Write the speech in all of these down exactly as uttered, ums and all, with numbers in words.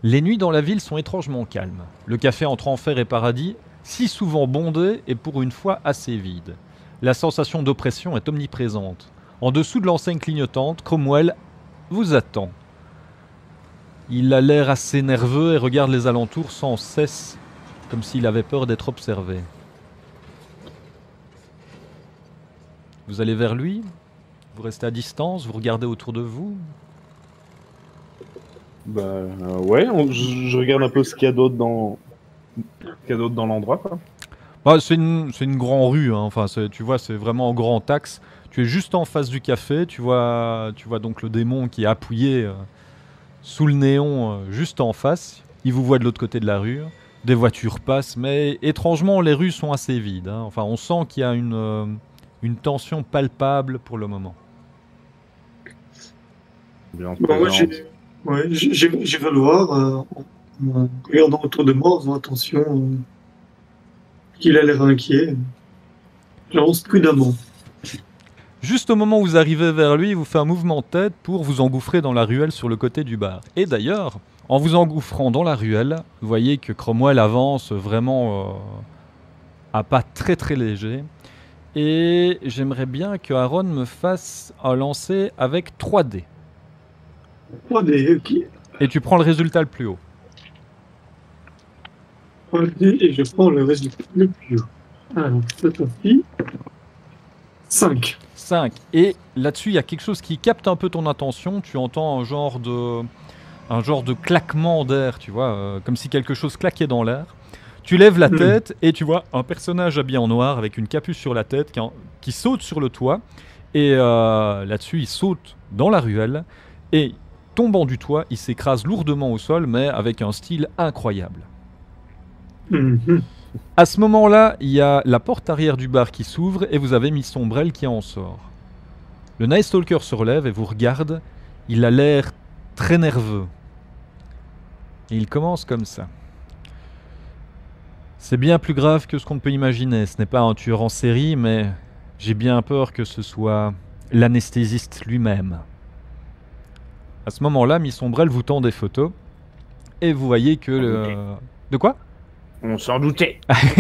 Les nuits dans la ville sont étrangement calmes. Le café entre enfer et paradis, si souvent bondé et pour une fois assez vide. La sensation d'oppression est omniprésente. En dessous de l'enseigne clignotante, Cromwell vous attend. Il a l'air assez nerveux et regarde les alentours sans cesse, comme s'il avait peur d'être observé. Vous allez vers lui, vous restez à distance, vous regardez autour de vous. Bah euh, ouais, on- je, je regarde un peu ce qu'il y a d'autre dans, ce qu'il y a d'autre dans l'endroit, quoi. Bah, c'est une, c'est une grande rue, hein. Enfin, c'est- tu vois, c'est vraiment en grand axe. Tu es juste en face du café, tu vois, tu vois donc le démon qui est appuyé euh, sous le néon euh, juste en face. Il vous voit de l'autre côté de la rue. Des voitures passent, mais étrangement, les rues sont assez vides, hein. Enfin, on sent qu'il y a une, euh, une tension palpable pour le moment. Bien Bon, moi, présente. j'ai- ouais, j'ai- j'ai- j'irai le voir euh, en, en regardant autour de moi, en faisant attention euh, qu'il a l'air inquiet. J'avance prudemment. Juste au moment où vous arrivez vers lui, il vous fait un mouvement de tête pour vous engouffrer dans la ruelle sur le côté du bar. Et d'ailleurs, en vous engouffrant dans la ruelle, vous voyez que Cromwell avance vraiment euh, à pas très très léger. Et j'aimerais bien que Aaron me fasse un lancer avec trois dés. trois dés, ok. Et tu prends le résultat le plus haut. trois dés et je prends le résultat le plus haut. Alors, cette fois-ci, cinq. cinq. Et là-dessus, il y a quelque chose qui capte un peu ton attention. Tu entends un genre de, un genre de claquement d'air, tu vois, euh, comme si quelque chose claquait dans l'air. Tu lèves la Mm. tête et tu vois un personnage habillé en noir avec une capuce sur la tête qui, en- qui saute sur le toit. Et euh, là-dessus, il saute dans la ruelle et tombant du toit, il s'écrase lourdement au sol, mais avec un style incroyable. Mhm. À ce moment-là, il y a la porte arrière du bar qui s'ouvre et vous avez Miss Sombrelle qui en sort. Le Night Stalker se relève et vous regarde. Il a l'air très nerveux. Et il commence comme ça. C'est bien plus grave que ce qu'on peut imaginer. Ce n'est pas un tueur en série, mais j'ai bien peur que ce soit l'anesthésiste lui-même. À ce moment-là, Miss Sombrelle vous tend des photos et vous voyez que le... De quoi ? On s'en doutait.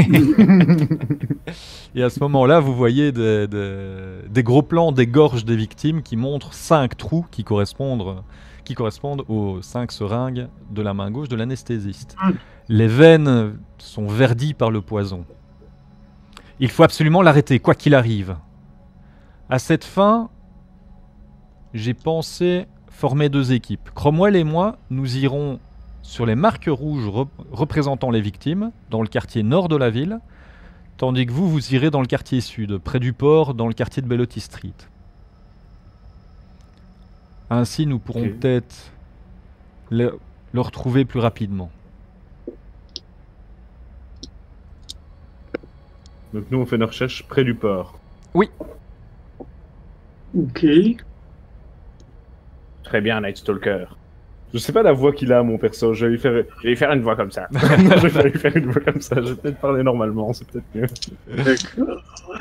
Et à ce moment-là, vous voyez des, des- des gros plans des gorges des victimes qui montrent cinq trous qui correspondent, qui correspondent aux cinq seringues de la main gauche de l'anesthésiste. Mm. Les veines sont verdies par le poison. Il faut absolument l'arrêter, quoi qu'il arrive. À cette fin, j'ai pensé former deux équipes. Cromwell et moi, nous irons sur les marques rouges rep- représentant les victimes, dans le quartier nord de la ville, tandis que vous, vous irez dans le quartier sud, près du port, dans le quartier de Bellotti Street. Ainsi, nous pourrons Ok. peut-être le, le retrouver plus rapidement. Donc nous, on fait nos recherches près du port. Ok. Très bien, Night Stalker. Je sais pas la voix qu'il a, mon perso. Je vais lui faire, je vais lui faire une voix comme ça. Je vais lui faire une voix comme ça. Je vais peut-être parler normalement, c'est peut-être mieux. D'accord.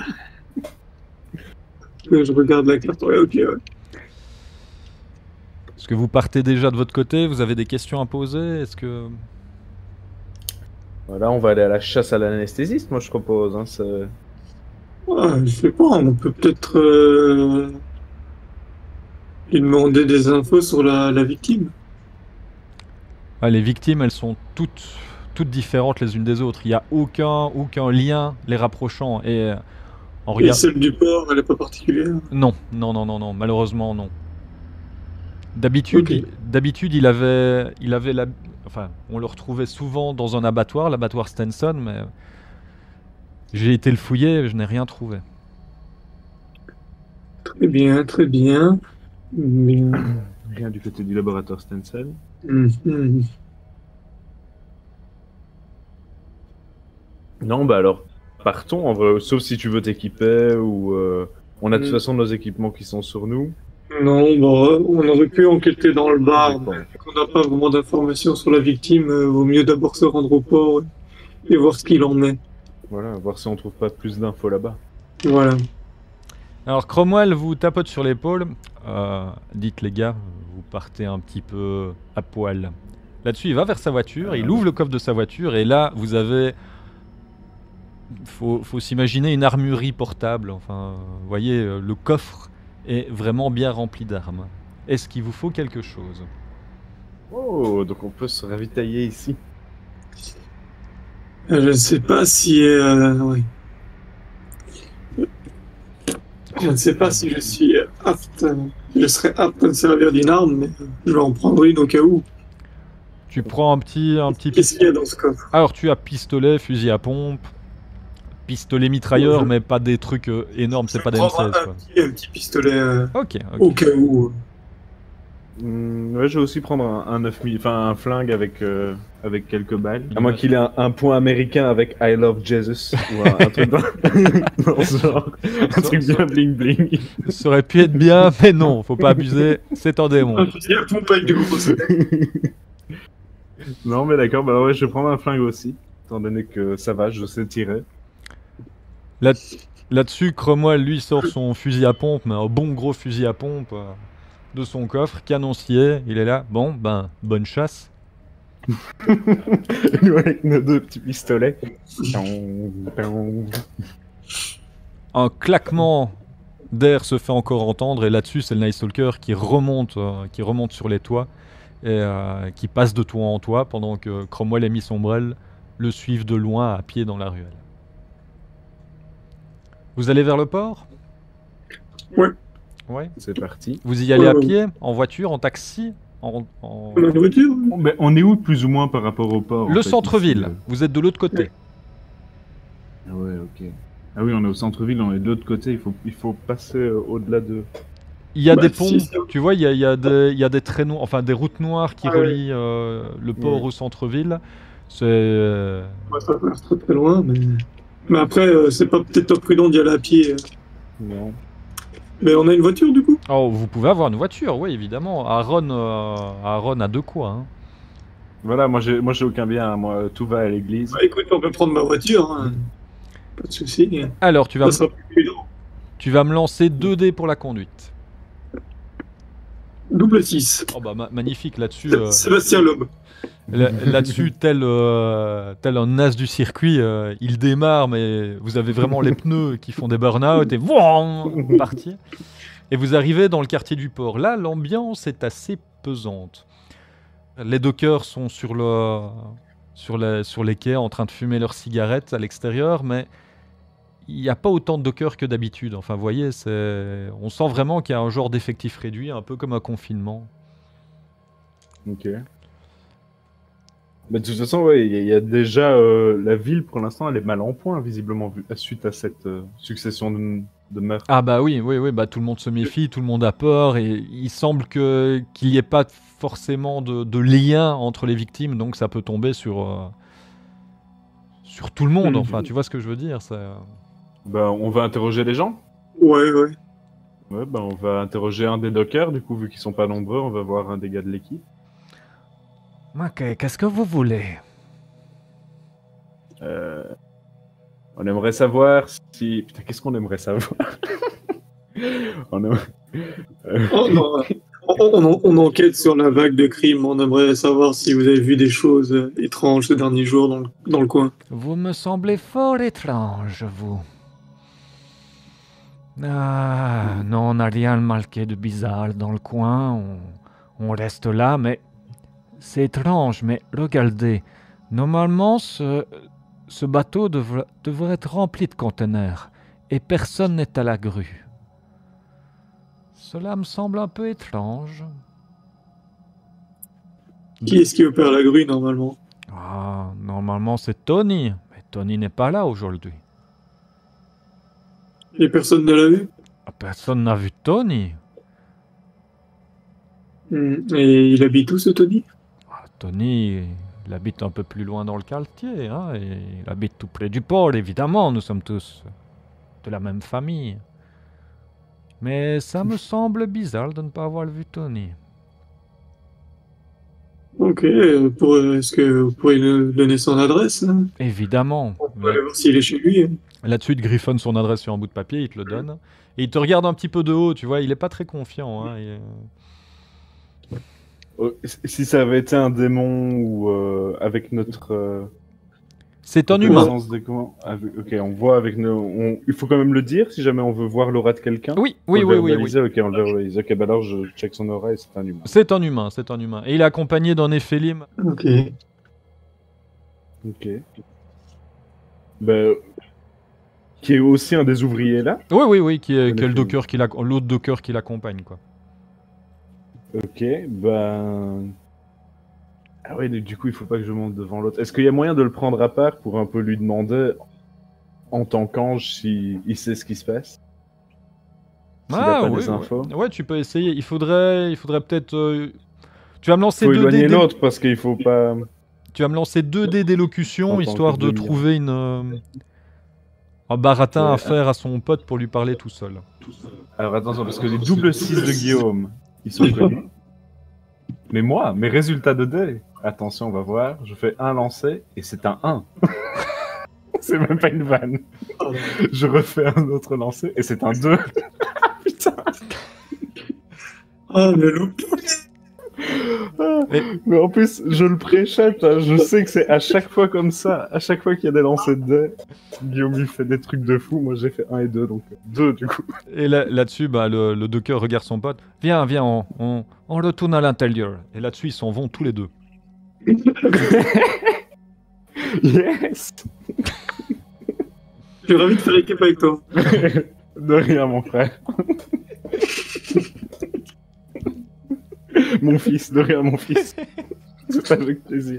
Euh, Je regarde la carte. Ouais, ok, ouais. Est-ce que vous partez déjà de votre côté? Vous avez des questions à poser? Est-ce que... Voilà, on va aller à la chasse à l'anesthésiste, moi je propose. Hein, c'est- Ouais, je sais pas, on peut peut-être euh, lui demander des infos sur la, la victime. Ah, les victimes, elles sont toutes, toutes différentes les unes des autres. Il n'y a aucun, aucun lien les rapprochant. Et euh, en Et regard... celle du port, elle est pas particulière. Non, non, non, non, non, malheureusement non. D'habitude, Ok. il- d'habitude, il avait, il avait la, enfin, on le retrouvait souvent dans un abattoir, l'abattoir Stenson, mais j'ai été le fouiller, je n'ai rien trouvé. Très bien, très bien. Bien. Rien du côté du laboratoire Stenson. Mhm. Non, bah alors, partons en vrai, sauf si tu veux t'équiper ou. euh, On a de toute Mm. façon nos équipements qui sont sur nous. Non, bah, on aurait pu enquêter dans le bar, D'accord. mais vu qu'on n'a pas vraiment d'informations sur la victime, euh, vaut mieux d'abord se rendre au port et voir ce qu'il en est. Voilà, voir si on trouve pas plus d'infos là-bas. Voilà. Alors Cromwell vous tapote sur l'épaule. Euh, dites les gars, vous partez un petit peu à poil. Là-dessus, il va vers sa voiture, il ouvre le coffre de sa voiture, et là, vous avez... Faut, faut s'imaginer une armurerie portable. Enfin, vous voyez, euh, le coffre est vraiment bien rempli d'armes. Est-ce qu'il vous faut quelque chose? Oh, donc on peut se ravitailler ici. Euh, Je ne sais pas si... euh, oui. Je ne sais pas si je suis apte... euh, Je serais apte à me servir d'une arme, mais je vais en prendre une au cas où. Tu prends un petit... Un petit... Qu'est-ce qu'il y a dans ce coffre? Alors, tu as pistolet, fusil à pompe, pistolet mitrailleur, Ouais. mais pas des trucs euh, énormes, c'est pas des Je vais M prendre seize, un, quoi. petit, un petit pistolet euh, Ok, ok. au cas où. Hmm, ouais, je vais aussi prendre un, un neuf mille, enfin un flingue avec, euh, avec quelques balles. À moins qu'il ait un, un point américain avec I love Jesus ou un, un truc dans, dans ce genre. Un truc bien bling bling. Ça aurait pu être bien, mais non, faut pas abuser, c'est un démon. Un fusil à pompe avec du gros soleil. Non, mais d'accord, bah ouais, je vais prendre un flingue aussi. Étant donné que ça va, je sais tirer. Là, là-dessus, Cromwell, lui, sort son fusil à pompe, mais un bon gros fusil à pompe euh, de son coffre, canoncier, il est là. Bon, ben, bonne chasse. Nous avec nos deux petits pistolets. Un claquement d'air se fait encore entendre, et là-dessus, c'est le Night Stalker qui remonte, euh, qui remonte sur les toits, et euh, qui passe de toit en toit, pendant que Cromwell et Miss Ombrelle le suivent de loin à pied dans la ruelle. Vous allez vers le port? Ouais. Ouais. C'est parti. Vous y allez à Euh, pied, en voiture, en taxi, en... en- On a une voiture? Bon, ben, on est où plus ou moins par rapport au port en Le fait, centre-ville, ici, euh vous êtes de l'autre côté. Ah ouais, ok. Ah oui, on est au centre-ville, on est de l'autre côté, il faut, il faut passer euh, au-delà de... Il y a Bah, des ponts, si, ça- tu vois, il y a, il y a des, il y a des traîneaux, enfin des routes noires qui Ah ouais. relient euh, le port Ouais. au centre-ville. C'est... euh, Ouais, ça peut être très très loin, mais... Mais après, euh, c'est pas peut-être pas prudent d'y aller à pied. euh. Non. Mais on a une voiture, du coup? Oh, vous pouvez avoir une voiture, oui, évidemment. Aaron, euh, Aaron a de quoi, hein. Voilà, moi j'ai, moi j'ai aucun bien, hein, moi tout va à l'église. Bah écoute, on peut prendre ma voiture, hein. Pas de souci. Alors, tu vas, Ça me- sera plus prudent. tu vas me lancer deux dés pour la conduite. Double six. Oh bah ma- magnifique, là-dessus... euh, Sébastien Loeb. Là- Là-dessus, tel, euh, tel un as du circuit, euh, il démarre, mais vous avez vraiment les pneus qui font des burn-out et vous partir. Et vous arrivez dans le quartier du port. Là, l'ambiance est assez pesante. Les dockers sont sur, le, sur, les, sur les quais en train de fumer leurs cigarettes à l'extérieur, mais il n'y a pas autant de dockers que d'habitude. Enfin, vous voyez, c'est... on sent vraiment qu'il y a un genre d'effectif réduit, un peu comme un confinement. Ok. Mais de toute façon, ouais, il y, a- il y a déjà euh, la ville pour l'instant, elle est mal en point visiblement vu- suite à cette euh, succession de, de meurtres. Ah bah oui, oui, oui, bah tout le monde se méfie, tout le monde a peur, et il semble que qu'il n'y ait pas forcément de, de lien entre les victimes, donc ça peut tomber sur euh, sur tout le monde. Mhm. Enfin, tu vois ce que je veux dire, c'est... Bah, on va interroger les gens. Ouais, ouais. Ouais, bah on va interroger un des dockers, du coup, vu qu'ils sont pas nombreux, on va voir un des gars de l'équipe. Ok, qu'est-ce que vous voulez? Euh, On aimerait savoir si... Putain, qu'est-ce qu'on aimerait savoir? on aimerait... Euh, Oh, non. On, on- on enquête sur la vague de crimes. On aimerait savoir si vous avez vu des choses euh, étranges ces derniers jours dans le, dans le coin. Vous me semblez fort étrange, vous. Ah, non, on n'a rien marqué de bizarre dans le coin, on, on reste là, mais c'est étrange, mais regardez, normalement ce, ce bateau devra- devrait être rempli de conteneurs, et personne n'est à la grue. Cela me semble un peu étrange. Qui est-ce qui opère la grue normalement? Ah, normalement c'est Tony, mais Tony n'est pas là aujourd'hui. Et personne ne l'a vu? Ah, personne n'a vu Tony. Hmm. Et il habite où ce Tony? Ah, Tony, il habite un peu plus loin dans le quartier, hein, et il habite tout près du port, évidemment, nous sommes tous de la même famille. Mais ça me semble bizarre de ne pas avoir vu Tony. Ok, euh, pour- euh, est-ce que vous pourriez nous donner son adresse, hein? Évidemment. On peut aller voir s'il est chez lui, hein. Là-dessus, il griffonne son adresse sur un bout de papier, il te le donne. Et il te regarde un petit peu de haut, tu vois, il est pas très confiant. Hein, et, euh, Oh, si ça avait été un démon ou euh, avec notre euh, C'est un humain. connaissance des comment avec- Ok, on voit avec nos. on- Il faut quand même le dire si jamais on veut voir l'aura de quelqu'un. Oui, Faut oui, le oui, oui, oui. verbaliser, Ok, on le verbalise. Ok, bah alors je check son aura et c'est un humain. C'est un humain, c'est un humain. Et il est accompagné d'un Néphélim. Ok. Ok. Bah, qui est aussi un des ouvriers là. Oui, oui, oui, qui est, Un qui est le Néphélim. docker qui l'ac- l'autre docker qui l'accompagne, quoi. Ok, ben. Ah ouais, du coup, il faut pas que je monte devant l'autre. Est-ce qu'il y a moyen de le prendre à part pour un peu lui demander, en tant qu'ange, s'il il sait ce qui se passe? S'il a pas oui, des infos? ouais. Ouais, tu peux essayer. Il faudrait, il faudrait peut-être. euh, Tu vas me lancer Faut deux éloigner dés. d'é- l'autre parce qu'il faut pas. Tu vas me lancer deux dés d'élocution En tant histoire que de demi- trouver une euh, un baratin Ok. à faire à son pote pour lui parler tout seul. Alors attention, parce que les doubles six de Guillaume, ils sont connus. Mais moi, mes résultats de dés, attention, on va voir, je fais un lancer et c'est un un. C'est même pas une vanne. Je refais un autre lancer et c'est un deux. Putain. Ah, mais loup. Ah, Et- Mais en plus, je le préchète, hein, je sais que c'est à chaque fois comme ça, à chaque fois qu'il y a des lancers de dés, Guillaume il fait des trucs de fou, moi j'ai fait un et deux, donc deux du coup. Et là- là-dessus, bah, le, le docker regarde son pote. Viens, viens, on, on, on retourne à l'intérieur. Et là-dessus, ils s'en vont tous les deux. Yes. Je suis ravi de faire équipe avec toi. De rien mon frère. Mon fils, de rien mon fils. C'est avec plaisir.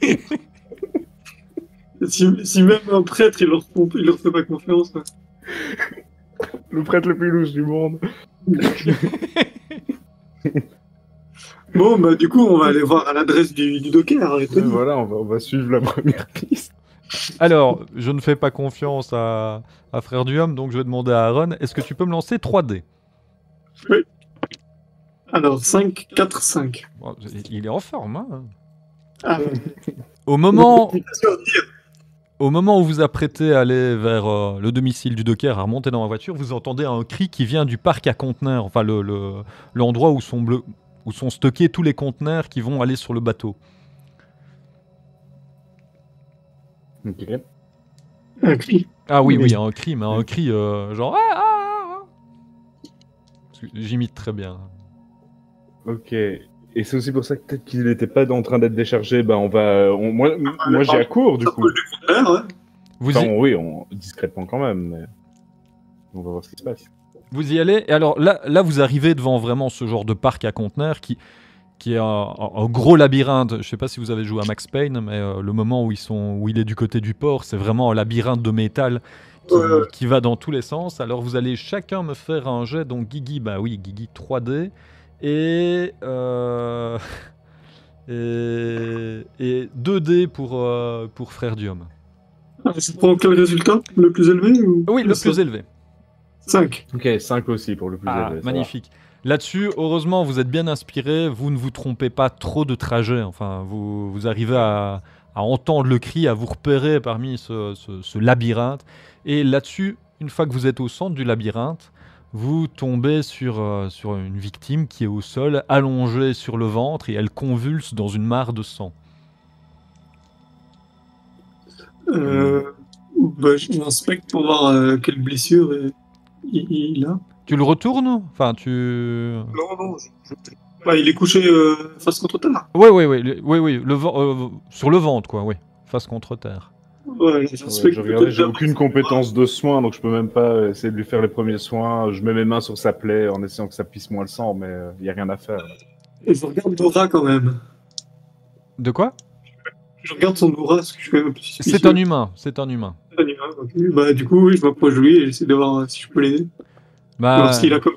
Si, si même un prêtre, il leur, font- il leur fait pas confiance. Ouais. Le prêtre le plus louche du monde. Bon, bah du coup, on va aller voir à l'adresse du, du docker. Et Et voilà, on va, on va suivre la première piste. Alors, je ne fais pas confiance à, à Frère du Homme, donc je vais demander à Aaron, est-ce que tu peux me lancer trois dés? Alors, cinq, quatre, cinq. Bon, il est en forme, hein. Ah, Au moment, Bien sûr, dire. au moment où vous vous apprêtez à aller vers euh, le domicile du docker, à remonter dans la voiture, vous entendez un cri qui vient du parc à conteneurs, enfin le, le- l'endroit où sont, bleu- où sont stockés tous les conteneurs qui vont aller sur le bateau. Ok. Un cri. Ah oui, Oui. oui, un cri, mais un cri euh, genre... Ah, ah, ah. Parce que j'imite très bien. Ok. Et c'est aussi pour ça que peut-être qu'il n'était pas en train d'être déchargé. Bah on va. on- moi, moi j'ai à court du Ça coup. coule du conteneur, ouais. Vous Enfin, y, on- oui, on... discrètement quand même. Mais... On va voir ce qui se passe. vous y allez, et alors là, là, vous arrivez devant vraiment ce genre de parc à conteneurs qui, qui est un, un- un gros labyrinthe. Je sais pas si vous avez joué à Max Payne, mais euh, le moment où, ils sont, où il est du côté du port, c'est vraiment un labyrinthe de métal qui, Ouais, ouais. qui va dans tous les sens. Alors vous allez chacun me faire un jet, donc Guigui, bah oui, Guigui trois D, et, euh, et, et deux D pour, euh, pour Frère Diom. Ah, ça prend quel résultat? Le plus élevé ou... Oui, le plus élevé. cinq. Ok, cinq aussi pour le plus Ah, élevé. ça magnifique. Là-dessus, heureusement, vous êtes bien inspiré, vous ne vous trompez pas trop de trajet. Enfin, vous, vous arrivez à, à entendre le cri, à vous repérer parmi ce, ce- ce labyrinthe. Et là-dessus, une fois que vous êtes au centre du labyrinthe, vous tombez sur, euh, sur une victime qui est au sol, allongée sur le ventre, et elle convulse dans une mare de sang. Euh, bah, je m'inspecte pour voir euh, quelle blessure euh, il, il a. Tu le retournes? Enfin, tu... Non, non, je- je- Bah, il est couché euh, face contre terre. Oui, oui, oui, le- oui, oui, le ven- euh, sur le ventre, quoi, oui. Face contre terre. Ouais, Ouais, j'inspecte je regardais, peut-être j'ai la- aucune compétence de soins, donc je peux même pas essayer de lui faire les premiers soins. Je mets mes mains sur sa plaie en essayant que ça pisse moins le sang, mais il y a rien à faire. Et je regarde Dora quand même. De quoi? Je regarde son aura parce que je suis quand même un peu suspicieux. C'est un humain, c'est un humain. Un humain, ok. Bah, du coup, oui, je m'approche de lui et j'essaie de voir euh, si je peux l'aider. Bah, Voir s'il a comme.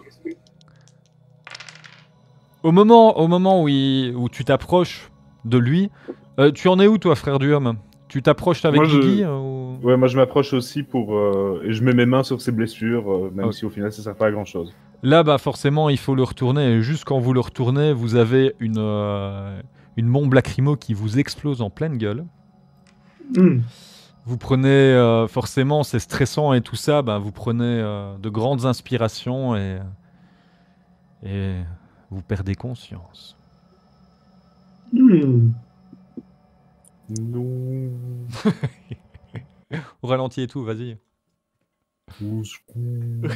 au moment, au moment où, il- où tu t'approches de lui, euh, tu en es où toi, frère du homme? Tu t'approches avec Moi, je- Guigui euh, ou... Ouais, moi je m'approche aussi pour. euh, et je mets mes mains sur ses blessures, euh, même Ok. si au final ça sert pas à grand chose. Là, bah forcément, il faut le retourner. Et juste quand vous le retournez, vous avez une, euh, une bombe lacrymo qui vous explose en pleine gueule. Hmm. Vous prenez, euh, forcément, c'est stressant et tout ça, bah, vous prenez euh, de grandes inspirations et, et vous perdez conscience. Hmm. Non. Au ralenti et tout, vas-y. Au secours.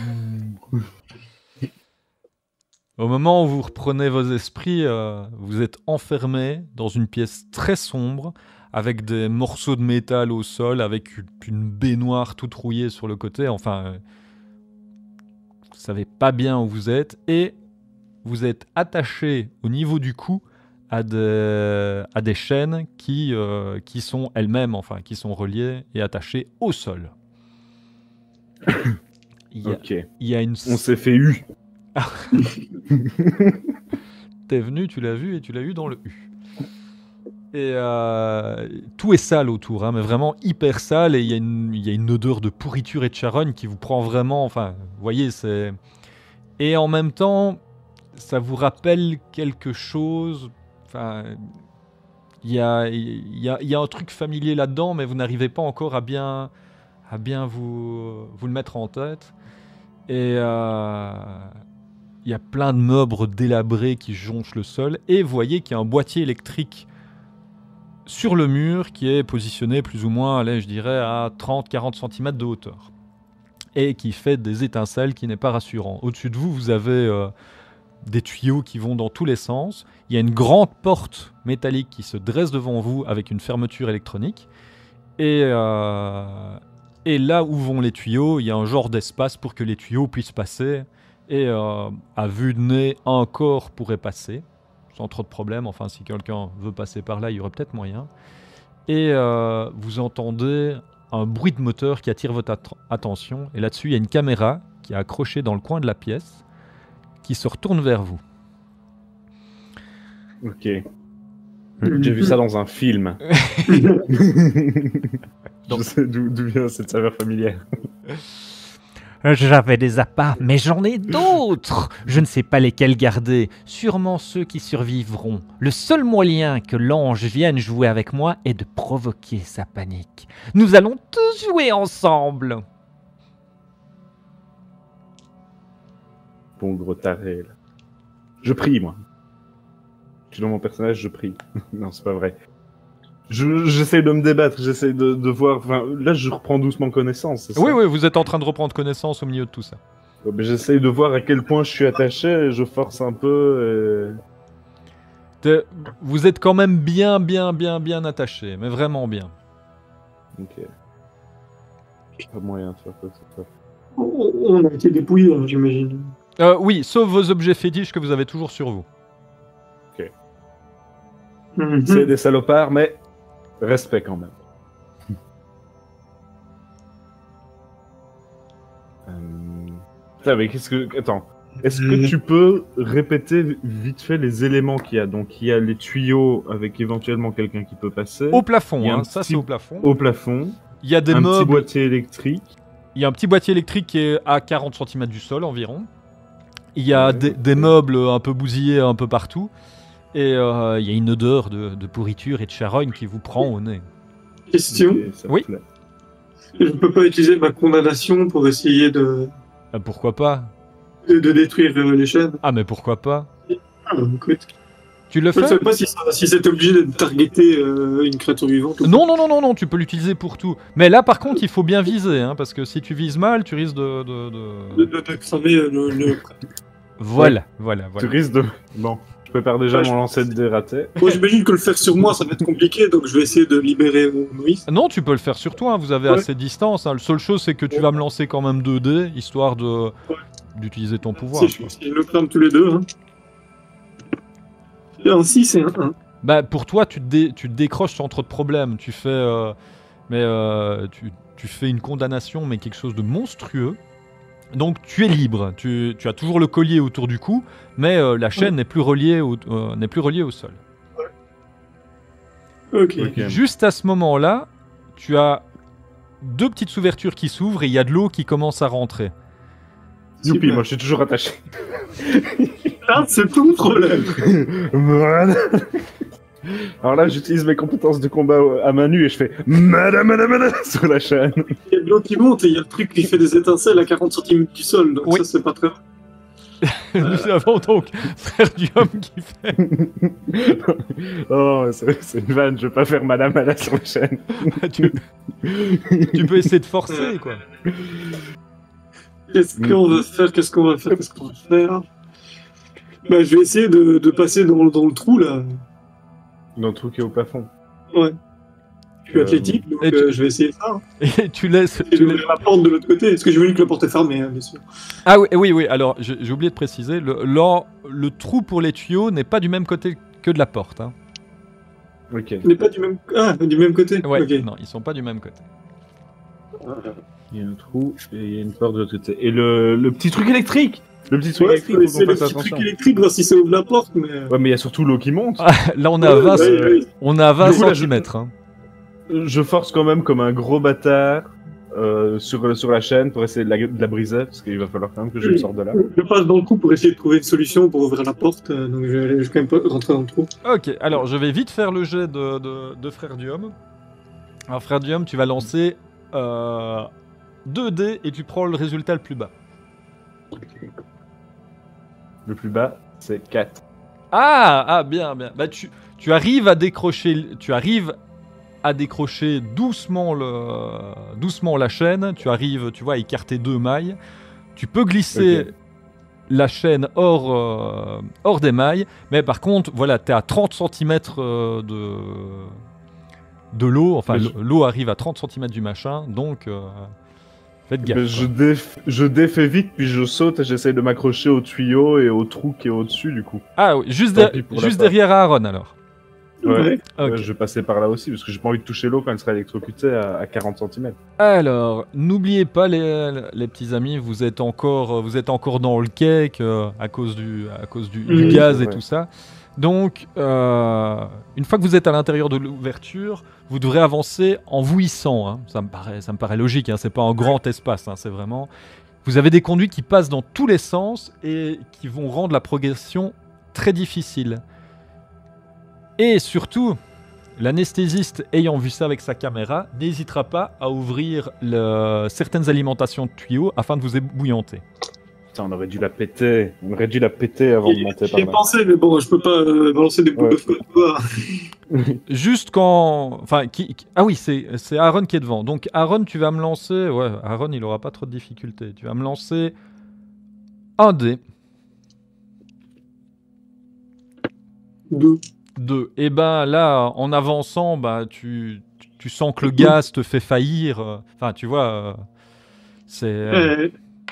Au moment où vous reprenez vos esprits, euh, vous êtes enfermé dans une pièce très sombre, avec des morceaux de métal au sol, avec une, une baignoire toute rouillée sur le côté. Enfin, euh, vous savez pas bien où vous êtes, et vous êtes attaché au niveau du cou à des, à des chaînes qui, euh, qui sont elles-mêmes, enfin, qui sont reliées et attachées au sol. Il y a, Ok. il y a une... On s'est fait U. T'es venu, tu l'as vu et tu l'as eu dans le U. Et euh, tout est sale autour, hein, mais vraiment hyper sale, et il y, a une- il y a une odeur de pourriture et de charogne qui vous prend vraiment, enfin, vous voyez, c'est... Et en même temps, ça vous rappelle quelque chose, enfin, il y a, il y, a, il y a un truc familier là-dedans, mais vous n'arrivez pas encore à bien, à bien vous, vous le mettre en tête. Et euh, il y a plein de meubles délabrés qui jonchent le sol, et vous voyez qu'il y a un boîtier électrique sur le mur qui est positionné plus ou moins, allez, je dirais, à trente à quarante centimètres de hauteur, et qui fait des étincelles qui n'est pas rassurant. Au-dessus de vous, vous avez euh, des tuyaux qui vont dans tous les sens. Il y a une grande porte métallique qui se dresse devant vous avec une fermeture électronique. Et, euh, et là où vont les tuyaux, il y a un genre d'espace pour que les tuyaux puissent passer. Et euh, à vue de nez, un corps pourrait passer, sans trop de problème. Enfin, si quelqu'un veut passer par là, il y aurait peut-être moyen. Et euh, vous entendez un bruit de moteur qui attire votre at- attention. Et là-dessus, il y a une caméra qui est accrochée dans le coin de la pièce, qui se retourne vers vous. Ok. J'ai vu ça dans un film. Donc- Je sais d'où d'où vient cette saveur familière. J'avais des appâts, mais j'en ai d'autres. Je ne sais pas lesquels garder. Sûrement ceux qui survivront. Le seul moyen que l'ange vienne jouer avec moi est de provoquer sa panique. Nous allons tous jouer ensemble. Bon gros taré, là. Je prie, moi. Je suis dans mon personnage, je prie. Non, c'est pas vrai. Je- J'essaie de me débattre, j'essaie de, de voir... Enfin, là, je reprends doucement connaissance, c'est ça? Oui, oui, vous êtes en train de reprendre connaissance au milieu de tout ça. Ouais, mais j'essaie de voir à quel point je suis attaché, et je force un peu, T'es- Vous êtes quand même bien, bien, bien, bien attaché, mais vraiment bien. et... Ok. Pas moyen de faire quoi que ce soit. On on a été dépouillés, hein, j'imagine. Euh, oui, sauf vos objets fétiches que vous avez toujours sur vous. Mhm. C'est des salopards, mais... Respect quand même. euh... Putain, mais qu'est-ce que... Attends. Est-ce que Mhm. tu peux répéter vite fait les éléments qu'il y a? Donc, il y a les tuyaux avec éventuellement quelqu'un qui peut passer. Au plafond, Il y a un hein, ça petit- c'est au plafond. Au plafond. Il y a des un petit meubles, boîtier électrique. il y a un petit boîtier électrique qui est à quarante centimètres du sol environ. Il y a Ouais, des, ok. des meubles un peu bousillés un peu partout. Et euh, il y a une odeur de, de pourriture et de charogne qui vous prend au nez. Question. Ok, ça me Oui. plaît. Je ne peux pas utiliser ma condamnation pour essayer de, Ah, pourquoi pas? de, de détruire euh, les chaînes. Ah, mais pourquoi pas? Ah, écoute. Tu le Je ne fais? sais pas si, ça- si c'est obligé de targeter euh, une créature vivante. ou Non, non, non, non, non, tu peux l'utiliser pour tout. Mais là, par contre, il faut bien viser, hein, parce que si tu vises mal, tu risques de... de- De, de- de, de cramer euh, le, le- Voilà, voilà, Tu voilà. risques de... Bon, je prépare déjà Ouais, je mon pense lancer de dératé. Moi, j'imagine que le faire sur moi, ça va être compliqué, donc je vais essayer de libérer euh, Moïse. Non, tu peux le faire sur toi, hein, vous avez Ouais. assez de distance. Hein. La seule chose, c'est que tu vas me lancer quand même deux dés, histoire de Ouais. d'utiliser ton pouvoir. Si je, si je le crame tous les deux. Hein. Et un six et un un. Bah, pour toi, tu te, dé- tu te décroches sans trop de problèmes. Tu fais, euh, mais euh, tu, tu fais une condamnation, mais quelque chose de monstrueux. Donc, tu es libre. Tu, tu as toujours le collier autour du cou, mais euh, la chaîne n'est plus reliée au, euh, n'est plus reliée au sol. Ok. Ok. Juste à ce moment-là, tu as deux petites ouvertures qui s'ouvrent et il y a de l'eau qui commence à rentrer. Youpi, Super. moi je suis toujours attaché. Ah, c'est tout le problème. Voilà. Alors là, j'utilise mes compétences de combat à main nue et je fais madame, madame, madame sur la chaîne. Il y a de l'eau qui monte et il y a le truc qui fait des étincelles à quarante centimètres du sol, donc Oui. ça, c'est pas très. Nous avons donc frère du homme qui fait. Oh, c'est c'est une vanne, je veux pas faire Madame à la sur la chaîne. tu... tu peux essayer de forcer, quoi. Qu'est-ce qu'on va faire Qu'est-ce qu'on va faire Qu'est-ce qu'on va faire Bah, je vais essayer de, de passer dans, dans le trou, là. Dans le trou qui est au plafond. Ouais. Je suis Euh, athlétique, donc et tu- euh, je vais essayer ça. Hein. Et tu laisses. Et tu je vais laisses- ouvrir la porte de l'autre côté. Est-ce que j'ai vu que la porte est fermée, hein, bien sûr. Ah oui, oui, oui. Alors, j'ai j'ai oublié de préciser, le, le, le trou pour les tuyaux n'est pas du même côté que de la porte. Hein. Ok. On n'est pas du même... Ah, du même côté. Ouais, Ok. non, ils sont pas du même côté. Il y a un trou et il y a une porte de l'autre côté. Et le, le petit truc électrique Le petit truc Ouais, électrique, faut faut essayer qu'on le fasse petit attention. truc électrique, voir si ça ouvre la porte, mais... Ouais, mais il y a surtout l'eau qui monte. Ah, là, on est à Ouais, vingt, ouais, ouais. on est à vingt Du coup, là, je- centimètres. Hein. Je force quand même comme un gros bâtard euh, sur, sur la chaîne pour essayer de la, de la briser, parce qu'il va falloir quand même que je me sorte de là. Je passe dans le trou pour essayer de trouver une solution pour ouvrir la porte, euh, donc je vais, aller- je vais quand même pas rentrer dans le trou. Ok, alors je vais vite faire le jet de, de, de Frère Dium. Alors, Frère Dium, tu vas lancer euh, deux dés et tu prends le résultat le plus bas. Le plus bas, c'est quatre. Ah, ah, bien, bien. Bah, tu, tu arrives à décrocher, tu arrives à décrocher doucement le, doucement la chaîne. Tu arrives, tu vois, à écarter deux mailles. Tu peux glisser Ok. la chaîne hors, euh, hors des mailles, mais par contre, voilà, t'es à trente centimètres de de l'eau. Enfin, Mais je- l- l'eau arrive à trente centimètres du machin, donc euh, faites gaffe. Mais quoi. je, déf... je défais vite, puis je saute et j'essaye de m'accrocher au tuyau et au trou qui est au-dessus, du coup. Ah oui, juste, Tant der- pis pour la juste part. derrière Aaron alors. Ouais. Ok. Ouais, je vais passer par là aussi, parce que j'ai pas envie de toucher l'eau quand elle sera électrocutée à, à quarante centimètres. Alors, n'oubliez pas les, les petits amis, vous êtes encore, vous êtes encore dans le cake euh, à cause du, à cause du, du Mhm. gaz et Ouais. tout ça. Donc, euh, une fois que vous êtes à l'intérieur de l'ouverture, vous devrez avancer en vouissant. Hein. Ça me paraît, ça me paraît logique. Hein. C'est pas un grand espace. Hein. C'est vraiment. Vous avez des conduits qui passent dans tous les sens et qui vont rendre la progression très difficile. Et surtout, l'anesthésiste ayant vu ça avec sa caméra n'hésitera pas à ouvrir le- certaines alimentations de tuyaux afin de vous ébouillanter. Putain, on aurait dû la péter. On aurait dû la péter avant de monter J'y par ai là. pensé, mais bon, je peux pas euh, balancer des boules Ouais. de feu. Quoi. Juste quand... Enfin, qui, qui- ah oui, c'est c'est Aaron qui est devant. Donc Aaron, tu vas me lancer... Ouais, Aaron, il aura pas trop de difficultés. Tu vas me lancer un dé. Deux. Deux. Et ben là, en avançant, bah, tu, tu- tu sens que le gaz te fait faillir. euh, Enfin, tu vois, euh, c'est... Euh,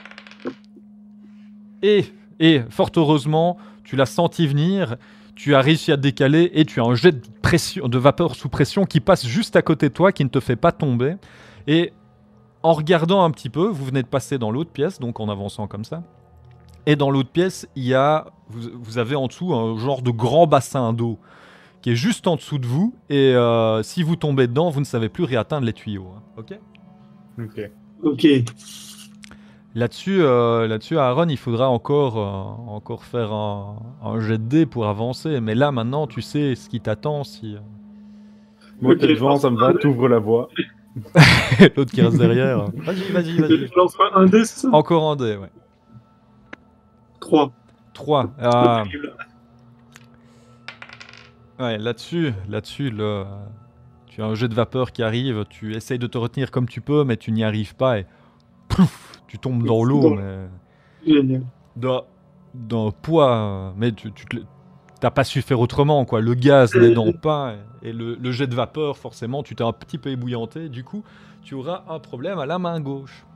Et, et fort heureusement, tu l'as senti venir, tu as réussi à te décaler et tu as un jet de, pression, de vapeur sous pression qui passe juste à côté de toi, qui ne te fait pas tomber. Et en regardant un petit peu, vous venez de passer dans l'autre pièce, donc en avançant comme ça. Et dans l'autre pièce, il y a, vous, vous avez en dessous un genre de grand bassin d'eau qui est juste en dessous de vous. Et euh, si vous tombez dedans, vous ne savez plus réatteindre les tuyaux. Hein, ok ? Ok. ok. Là-dessus, euh, là-dessus, Aaron, il faudra encore, euh, encore faire un, un jet de dés pour avancer. Mais là, maintenant, tu sais ce qui t'attend si... Moi, Ok, t'es devant, je ça me va, t'ouvres la voie. L'autre qui reste derrière. Vas-y, vas-y, vas-y. Je lance un dé, c'est ça Encore un dé, ouais. Trois. trois. Ah, ouais, là-dessus, là-dessus, le... tu as un jet de vapeur qui arrive, tu essayes de te retenir comme tu peux, mais tu n'y arrives pas et... Plouf, tu tombes dans l'eau, Dans- mais... Génial. d'un d'un poids, euh, mais tu, tu te le- t'as pas su faire autrement, quoi. Le gaz n'aidant pas, et, et le, le jet de vapeur, forcément, tu t'es un petit peu ébouillanté. Du coup, tu auras un problème à la main gauche.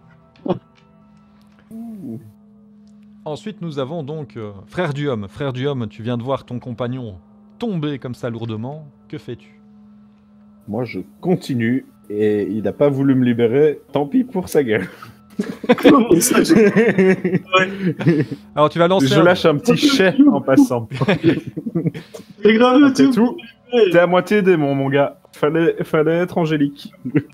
Ensuite, nous avons donc euh, Frère du Homme. Frère du Homme, tu viens de voir ton compagnon tomber comme ça lourdement. Que fais-tu? Moi, je continue et il n'a pas voulu me libérer. Tant pis pour sa gueule. Comment ça, j'ai- Alors, tu vas lancer Je un- lâche un petit chais en passant. C'est grave, C'est tu tout. T'es à moitié démon, mon gars. Fallait, fallait être angélique.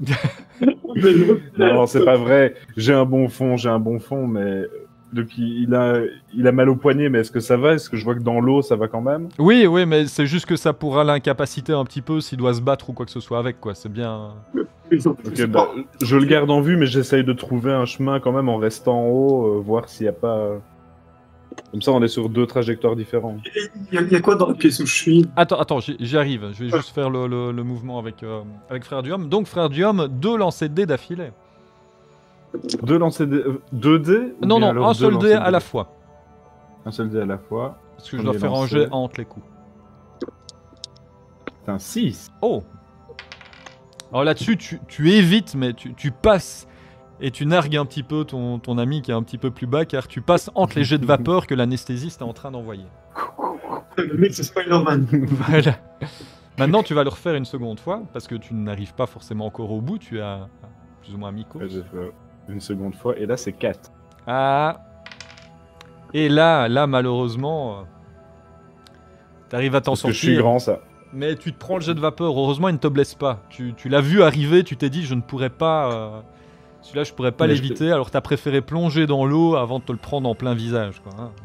Non, c'est pas vrai. J'ai un bon fond, j'ai un bon fond, mais depuis, il a, il a mal au poignet. Mais est-ce que ça va? Est-ce que je vois que dans l'eau, ça va quand même? Oui, oui, mais c'est juste que ça pourra l'incapaciter un petit peu s'il doit se battre ou quoi que ce soit avec, quoi. C'est bien... Ok, bah, je le garde en vue, mais j'essaye de trouver un chemin quand même en restant en haut, euh, voir s'il n'y a pas. Comme ça, on est sur deux trajectoires différentes. Il y, a- il y a quoi dans la pièce où je suis? Attends, attends, j'y j'y arrive. Je vais juste faire le, le- le mouvement avec, euh, avec Frère Duhomme. Donc, Frère Duhomme, deux lancers de dés d'affilée. Deux lancers dés... euh, Deux dés ou Non, bien non, alors un deux seul dé lancers à la fois. Un seul dé à la fois. Parce que je dois Premier faire un lancer. jet entre les coups. C'est un six. Oh! Alors là-dessus, tu, tu évites, mais tu, tu passes et tu nargues un petit peu ton, ton ami qui est un petit peu plus bas, car tu passes entre les jets de vapeur que l'anesthésiste est en train d'envoyer. Le mec, c'est Spider-Man. Voilà. Maintenant, tu vas le refaire une seconde fois, parce que tu n'arrives pas forcément encore au bout, tu as plus ou moins mi-course. Ouais, j'ai fait une seconde fois, et là, c'est quatre. Ah. Et là, là, malheureusement, euh, t'arrives à t'en Parce que sortir. je suis grand, ça. Mais tu te prends le jet de vapeur. Heureusement, il ne te blesse pas. Tu, tu l'as vu arriver, tu t'es dit, je ne pourrais pas. euh, Celui-là, je pourrais pas Mais je l'éviter. Alors, t'as préféré plonger dans l'eau avant de te le prendre en plein visage, quoi. Hein.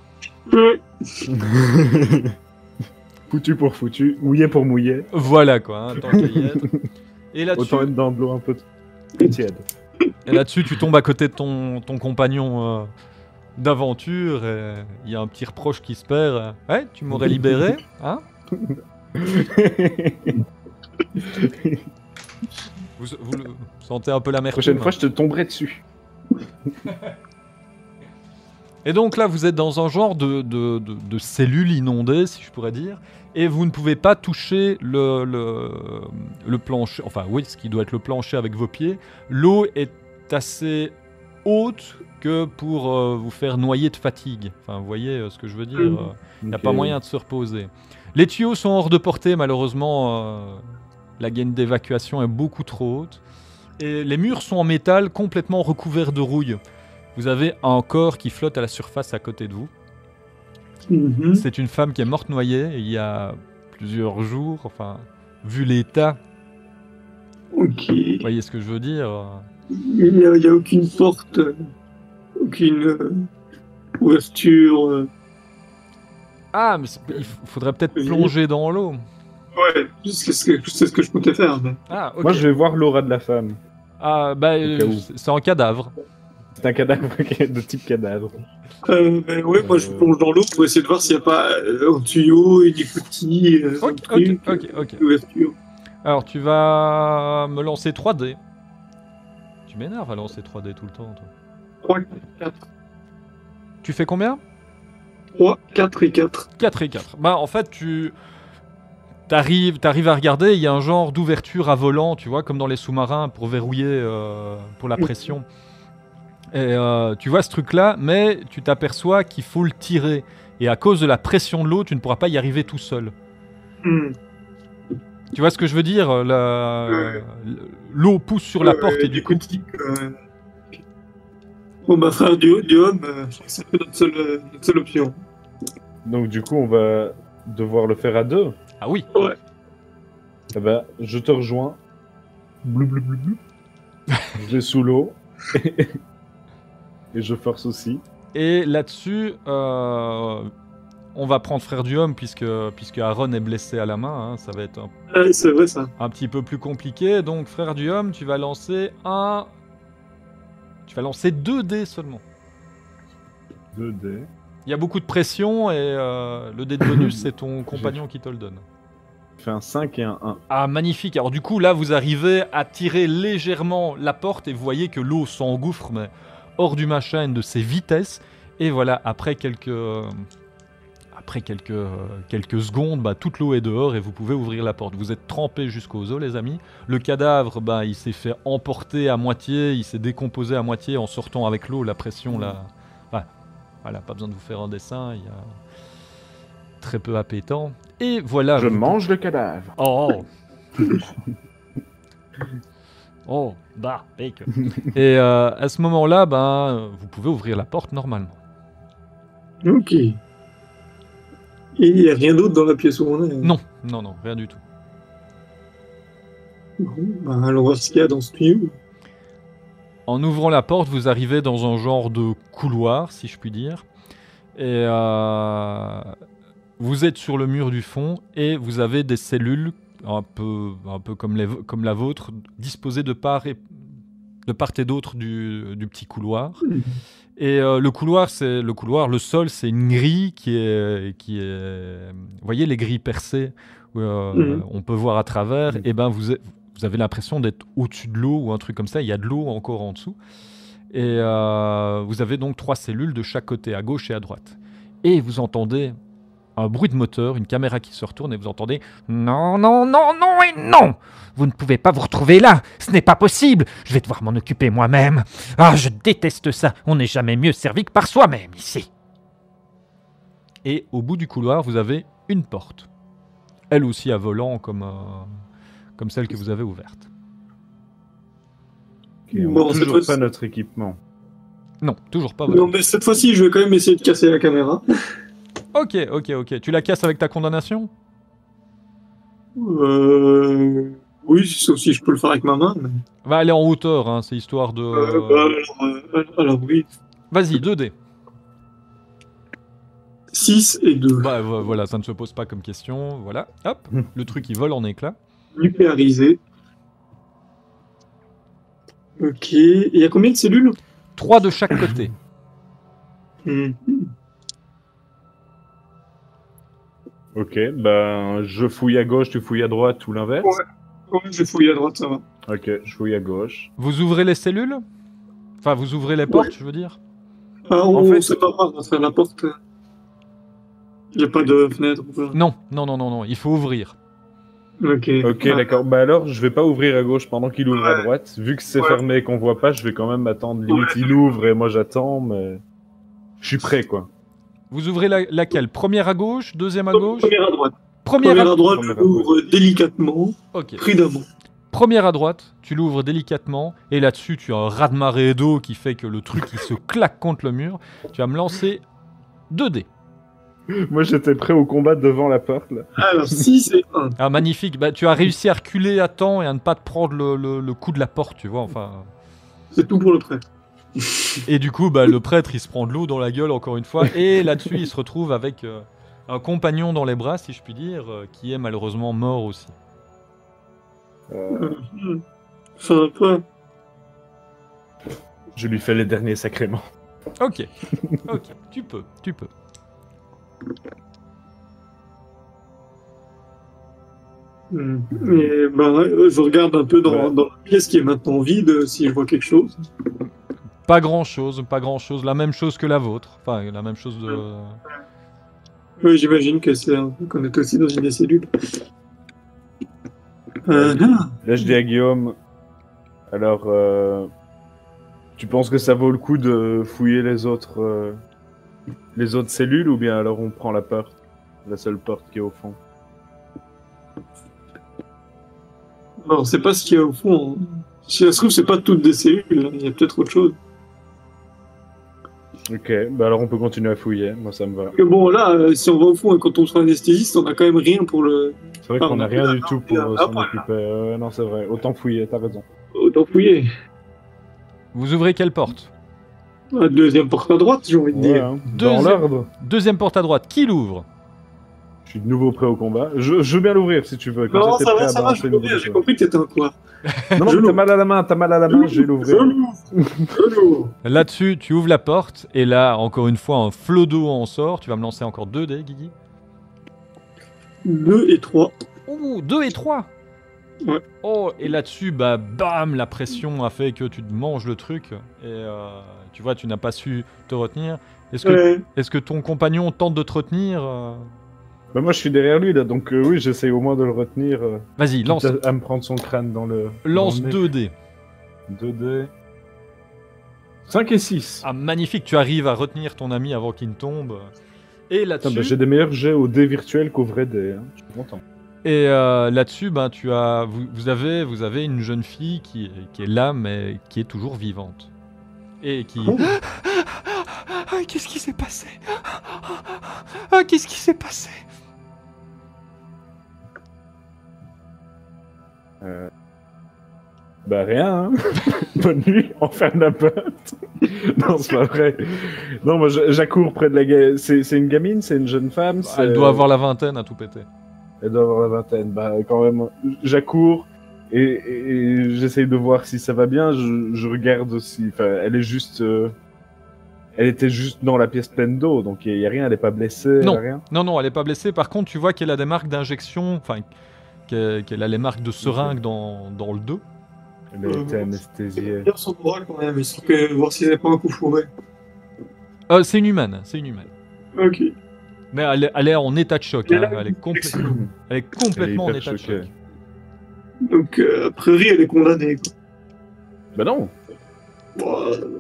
Foutu pour foutu, mouillé pour mouillé. Voilà, quoi. Hein, tant qu'à y être. Et là-dessus, Autant être dans de l'eau un peu t- tiède. et là-dessus, tu tombes à côté de ton, ton compagnon euh, d'aventure. Et il y a un petit reproche qui se perd. euh, Ouais, tu m'aurais libéré, hein? Vous, vous le sentez un peu l'amertume. Prochaine fois, je te tomberai dessus. Et donc là, vous êtes dans un genre de, de, de, de cellule inondée, si je pourrais dire, et vous ne pouvez pas toucher le, le, le plancher, enfin oui, ce qui doit être le plancher avec vos pieds. L'eau est assez haute que pour euh, vous faire noyer de fatigue. Enfin, vous voyez euh, ce que je veux dire, Mhm. euh, il n'y a Ok. pas moyen de se reposer. Les tuyaux sont hors de portée, malheureusement, euh, la gaine d'évacuation est beaucoup trop haute. Et les murs sont en métal complètement recouverts de rouille. Vous avez un corps qui flotte à la surface à côté de vous. Mhm. C'est une femme qui est morte noyée il y a plusieurs jours. Enfin, vu l'état, Ok. vous voyez ce que je veux dire. Il n'y a, il y a aucune porte, euh, aucune euh, ouverture. euh. Ah, mais c'est- il f- faudrait peut-être plonger dans l'eau. Ouais, c'est ce que, c'est ce que je comptais faire. mais- Ah, ok. Moi, je vais voir l'aura de la femme. Ah, bah, Au euh, cas où. c'est c'est un cadavre. C'est un cadavre de type cadavre. Euh, mais ouais, moi je Euh. plonge dans l'eau pour essayer de voir s'il n'y a pas euh, un tuyau, une écoutille, euh, un Ok, ok, truc, ok, ok. une ouverture. Alors, tu vas me lancer trois dés. Tu m'énerves à lancer trois dés tout le temps, toi. trois, quatre. Tu fais combien? trois, quatre et quatre. quatre et quatre. Bah, en fait, tu. T'arrives, t'arrives à regarder, il y a un genre d'ouverture à volant, tu vois, comme dans les sous-marins pour verrouiller euh, pour la pression. Et euh, tu vois ce truc-là, mais tu t'aperçois qu'il faut le tirer. Et à cause de la pression de l'eau, tu ne pourras pas y arriver tout seul. Hmm. Tu vois ce que je veux dire? la- Ouais. L'eau pousse sur la Ouais, porte et du coup. écoutille, euh, Bon, bah, frère du, du homme, euh, je crois que c'est un peu notre seule, euh, notre seule option. Donc, du coup, on va devoir le faire à deux. Ah oui. Ouais. Eh ben, je te rejoins. Blou, blou, blou, blou. Je vais sous l'eau. Et je force aussi. Et là-dessus, euh, on va prendre Frère du Homme puisque, puisque Aaron est blessé à la main. Hein, ça va être un, Ah, c'est vrai ça. un petit peu plus compliqué. Donc, Frère du Homme, tu vas lancer un. Tu vas lancer deux dés seulement. deux dés. Il y a beaucoup de pression et euh, le dé de bonus, c'est ton compagnon qui te le donne. Je fais un cinq et un un. Ah, magnifique. Alors, du coup, là, vous arrivez à tirer légèrement la porte et vous voyez que l'eau s'engouffre, mais hors du machin de ses vitesses. Et voilà, après quelques, euh, après quelques, euh, quelques secondes, bah, toute l'eau est dehors et vous pouvez ouvrir la porte. Vous êtes trempés jusqu'aux os, les amis. Le cadavre, bah, il s'est fait emporter à moitié, il s'est décomposé à moitié en sortant avec l'eau. La pression, là. Bah, voilà, pas besoin de vous faire un dessin, il y a très peu appétant. Et voilà. Je vous- mange le cadavre. Oh. Oh, bah, bacon. Et euh, à ce moment-là, ben, vous pouvez ouvrir la porte normalement. Ok. Et il n'y a rien d'autre dans la pièce où on est. Non, non, non, rien du tout. Bon, bah, allons voir ce qu'il y a dans ce tuyau. En ouvrant la porte, vous arrivez dans un genre de couloir, si je puis dire. Et euh, vous êtes sur le mur du fond et vous avez des cellules un peu, un peu comme, les, comme la vôtre, disposées de part et, de part et d'autre du, du petit couloir. Et euh, le couloir, c'est le couloir, le sol, c'est une grille qui est, qui est, vous voyez les grilles percées où euh, Mhm. on peut voir à travers. Et ben vous, a- vous avez l'impression d'être au-dessus de l'eau ou un truc comme ça. Il y a de l'eau encore en dessous. Et euh, vous avez donc trois cellules de chaque côté, à gauche et à droite. Et vous entendez un bruit de moteur, une caméra qui se retourne et vous entendez « Non, non, non, non et non! Vous ne pouvez pas vous retrouver là! Ce n'est pas possible! Je vais devoir m'en occuper moi-même! Ah, je déteste ça! On n'est jamais mieux servi que par soi-même ici! » Et au bout du couloir, vous avez une porte. Elle aussi à volant comme, euh, comme celle que vous avez ouverte. Ok, on Bon, a cette toujours fois-ci- pas notre équipement. Non, toujours pas votre... Non, mais cette fois-ci, je vais quand même essayer de casser la caméra. Ok, ok, ok. Tu la casses avec ta condamnation? Euh... Oui, sauf si je peux le faire avec ma main. mais- Va aller en hauteur, hein, c'est histoire de... Euh, bah, alors, euh, alors oui. Vas-y, deux dés. six et deux. Bah vo- voilà, ça ne se pose pas comme question. Voilà, hop, le truc il vole en éclats. Nucléarisé. Ok. Et il y a combien de cellules? Trois de chaque côté. Hmm. Ok, ben je fouille à gauche, tu fouilles à droite ou l'inverse. Ouais, j'ai fouillé à droite, ça va. Ok, je fouille à gauche. Vous ouvrez les cellules? Enfin, vous ouvrez les portes, je veux dire. Ah, on, En fait- c'est pas grave, on va faire la porte. Il n'y a pas de fenêtre ou quoi. Non, non, non, non, non, il faut ouvrir. Ok. Ok, Ah, d'accord. Bah alors, je vais pas ouvrir à gauche pendant qu'il ouvre à Ouais. droite. Vu que c'est Ouais. fermé et qu'on voit pas, je vais quand même m'attendre. Limite, Ouais. il ouvre et moi j'attends, mais je suis prêt, quoi. Vous ouvrez la- laquelle? Première à gauche, deuxième à gauche? Première à droite. Première Première à... à droite, Première je à l'ouvre délicatement, Ok. prudemment. Première à droite, tu l'ouvres délicatement, et là-dessus, tu as un raz-de-marée d'eau qui fait que le truc, il se claque contre le mur. Tu vas me lancer deux dés. Moi, j'étais prêt au combat devant la porte, là. Alors, six et un. Ah, magnifique. Bah, tu as réussi à reculer à temps et à ne pas te prendre le, le- le coup de la porte, tu vois, enfin... C'est tout pour le prêtre. Et du coup, bah, le prêtre, il se prend de l'eau dans la gueule, encore une fois, et là-dessus, il se retrouve avec euh, un compagnon dans les bras, si je puis dire, euh, qui est malheureusement mort aussi. Euh, Hmm. Enfin, quoi. je lui fais les derniers sacrements. Ok, ok, tu peux, tu peux. Hmm. Et ben, ouais, je regarde un peu dans, Ouais. dans la pièce qui est maintenant vide, euh, si je vois quelque chose. Pas grand-chose, pas grand-chose, la même chose que la vôtre. Enfin, la même chose de... Oui, j'imagine que c'est un- qu'on est aussi dans une des cellules. Euh, ah. Là, je dis à Guillaume, alors, euh, tu penses que ça vaut le coup de fouiller les autres, euh, les autres cellules, ou bien alors on prend la porte, la seule porte qui est au fond? Alors, on sait pas ce qu'il y a au fond. hein. Si ça se trouve, c'est pas toutes des cellules, hein. Il y a peut-être autre chose. Ok, bah alors on peut continuer à fouiller, moi ça me va. Parce que bon, là, euh, si on va au fond et quand on sera anesthésiste, on a quand même rien pour le. C'est vrai Ah, qu'on on a a rien plus du la tout lampe, pour la euh, lampe, s'en occuper. Euh, non, c'est vrai, autant fouiller, t'as raison. Autant fouiller. Vous ouvrez quelle porte? La deuxième porte à droite, j'ai envie de Ouais, dire. hein, Deuxième- dans l'ordre. Deuxième porte à droite, qui l'ouvre? Je suis de nouveau prêt au combat. Je, je veux bien l'ouvrir si tu veux. comme Non, t'es ça prêt va, à ça va, balancer je une peux l'ouvrir, nouvelle j'ai chose. compris que t'étais un quoi. Non, Je non, l'ouvre. t'as mal à la main, t'as mal à la main, je vais Je l'ouvrir. l'ouvre. Je l'ouvre. Là-dessus, tu ouvres la porte, et là, encore une fois, un flot d'eau en sort. Tu vas me lancer encore deux dés, Guigui. Deux et trois. Ouh, deux et trois. Ouais. Oh, et là-dessus, bah, bam, la pression a fait que tu te manges le truc. Et euh, tu vois, tu n'as pas su te retenir. Est-ce que, Ouais. est-ce que ton compagnon tente de te retenir euh Bah, moi, je suis derrière lui, là, donc euh, oui, j'essaie au moins de le retenir. Euh, Vas-y, lance, quitte à, à me prendre son crâne dans le. lance dans le nez. deux dés. deux dés. cinq et six. Ah, magnifique, tu arrives à retenir ton ami avant qu'il ne tombe. Et Putain, là-dessus, bah, j'ai des meilleurs jets au dé virtuel qu'au vrai dé. Hein. Je suis content. et euh, là-dessus, ben, tu as, vous, vous avez, vous avez une jeune fille qui, qui est là, mais qui est toujours vivante. Et qui... Oh. Ah, qu'est-ce qui s'est passé? Ah, qu'est-ce qui s'est passé? Euh... Bah rien, hein. Bonne nuit, on ferme la porte. Non, c'est pas vrai. Non, moi je- j'accours près de la gamine. C'est c'est une gamine, c'est une jeune femme. Elle c'est- doit avoir la vingtaine à tout péter. Elle doit avoir la vingtaine. Bah quand même, j'accours Et, et- et j'essaye de voir si ça va bien. Je, je regarde aussi. Enfin, elle est juste. euh, Elle était juste dans la pièce pleine d'eau, donc il y, a rien. Elle est pas blessée. Non. elle a rien. Non, non, elle est pas blessée. Par contre, tu vois qu'elle a des marques d'injection, enfin, qu'elle qu'elle a les marques de seringue dans, dans le dos. Elle a été anesthésiée. Bien son moral quand même, histoire que voir si c'est pas un coup fourré. Euh, c'est une humaine, c'est une humaine. Ok. Mais elle est, elle est en état de choc. Elle hein. a Elle, est une complè- infection. elle est complètement en Elle est état hyper de choc. choquée. Donc, euh, a priori, elle est condamnée. Quoi. Bah non. Bon, euh,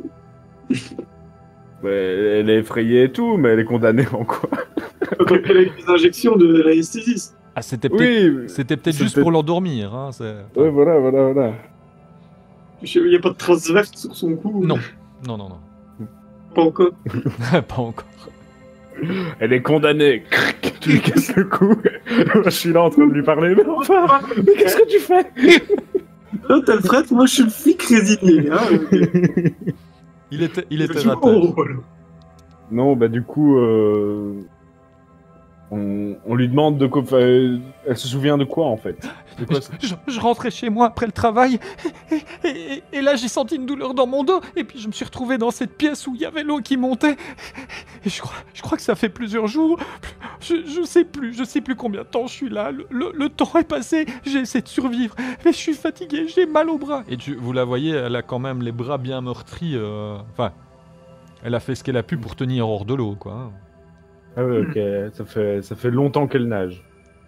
Ouais, elle est effrayée et tout, mais elle est condamnée en quoi? donc, elle a eu des injections de l'anesthésiste. Ah, c'était peut-être Oui. c'était peut-être c'est juste peut-être- pour l'endormir. Hein, c'est- Ouais, voilà, voilà, voilà. Il n'y a pas de traces vertes sur son cou. Non, non, non, non. Pas encore. Pas encore. Elle est condamnée. Cric, tu lui casses le cou. Moi, je suis là en train de lui parler. Mais enfin, mais qu'est-ce que tu fais? Là, t'as le fret, moi je suis le flic résigné. Hein. Il était, il était Je joue raté. mon rôle. Non, bah du coup, euh, on, on lui demande de quoi. enfin, euh, Elle se souvient de quoi en fait? De quoi, ça Je, je rentrais chez moi après le travail et, et- et là j'ai senti une douleur dans mon dos et puis je me suis retrouvé dans cette pièce où il y avait l'eau qui montait et je crois, je crois que ça fait plusieurs jours, je, je sais plus, je sais plus combien de temps je suis là, le, le- le temps est passé, j'ai essayé de survivre mais je suis fatigué, j'ai mal aux bras. Et tu, vous la voyez, elle a quand même les bras bien meurtris, euh, enfin, elle a fait ce qu'elle a pu pour tenir hors de l'eau quoi. hein. Ah ouais, ok. Ça fait, ça fait longtemps qu'elle nage.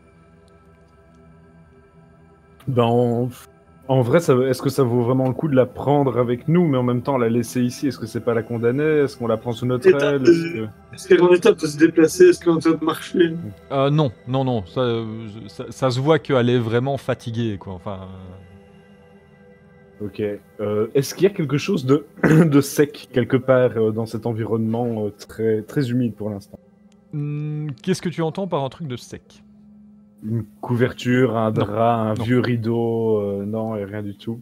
Ben, en, en vrai, ça, est-ce que ça vaut vraiment le coup de la prendre avec nous, mais en même temps la laisser ici? Est-ce que c'est pas la condamner? Est-ce qu'on la prend sous notre État aile? de- Est-ce que- Est-ce qu'elle est en état de se déplacer? Est-ce qu'elle est en état de marcher? Euh, non, non, non, ça, euh, ça, ça se voit qu'elle est vraiment fatiguée quoi, enfin... euh, Ok. Euh, est-ce qu'il y a quelque chose de, de sec quelque part euh, dans cet environnement euh, très, très humide pour l'instant? hmm, Qu'est-ce que tu entends par un truc de sec? Une couverture, un Non. drap, un Non. vieux rideau, euh, non, et rien du tout.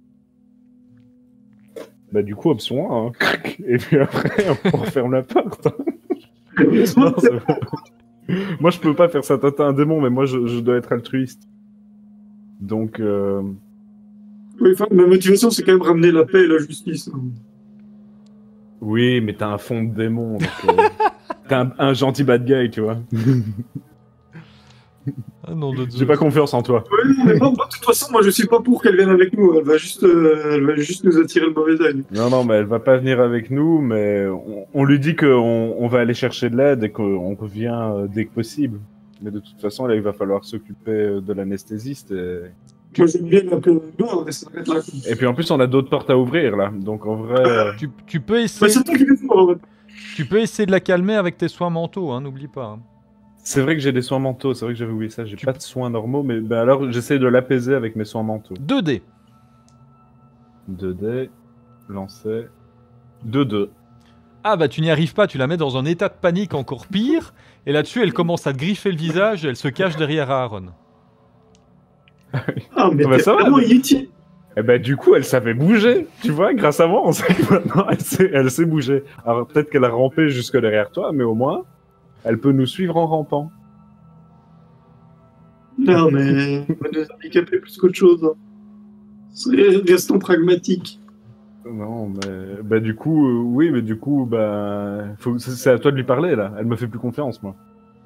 Bah du coup, option un, hein. Et puis après, on referme la porte. Non, c'est bon. Moi, je peux pas faire ça tâter un démon, mais moi, je, je dois être altruiste. Donc, euh... Oui, enfin, ma motivation, c'est quand même ramener la paix et la justice. hein. oui, mais t'as un fond de démon, donc euh, t'es un, un gentil bad guy, tu vois. Ah non, de J'ai pas confiance en toi. Ouais, non, mais moi, moi, de toute façon, moi, je suis pas pour qu'elle vienne avec nous. Elle va juste, euh, elle va juste nous attirer le mauvais œil. Non, non, mais elle va pas venir avec nous, mais on, on lui dit qu'on on va aller chercher de l'aide et qu'on revient euh, dès que possible. Mais de toute façon, là, il va falloir s'occuper euh, de l'anesthésiste. Et... Moi, j'aime bien l'appeler dehors, mais ça s'arrête là. quoi. et puis en plus, on a d'autres portes à ouvrir, là. Donc en vrai... euh, Tu, tu peux Mais essayer, c'est toi qui le fais, en fait. tu peux essayer de la calmer avec tes soins mentaux, hein, n'oublie pas. hein. C'est vrai que j'ai des soins mentaux, c'est vrai que j'avais oublié ça. J'ai Tu- pas de soins normaux, mais ben alors j'essaie de l'apaiser avec mes soins mentaux. deux dés. deux dés, lancer... deux deux. Ah bah tu n'y arrives pas, tu la mets dans un état de panique encore pire, et là-dessus elle commence à te griffer le visage et elle se cache derrière Aaron. Ah, mais Ah bah, t'es ça va, vraiment mais- Yeti. Et ben du coup, elle savait bouger, tu vois, grâce à moi, on sait que maintenant elle sait, elle sait bouger. Alors peut-être qu'elle a rampé jusque derrière toi, mais au moins, elle peut nous suivre en rampant. Non, mais on va nous handicaper plus qu'autre chose. hein. C'est- Restons pragmatiques. Non, mais bah du coup, euh, oui, mais du coup, bah, faut... c'est c'est à toi de lui parler là. Elle me fait plus confiance, moi.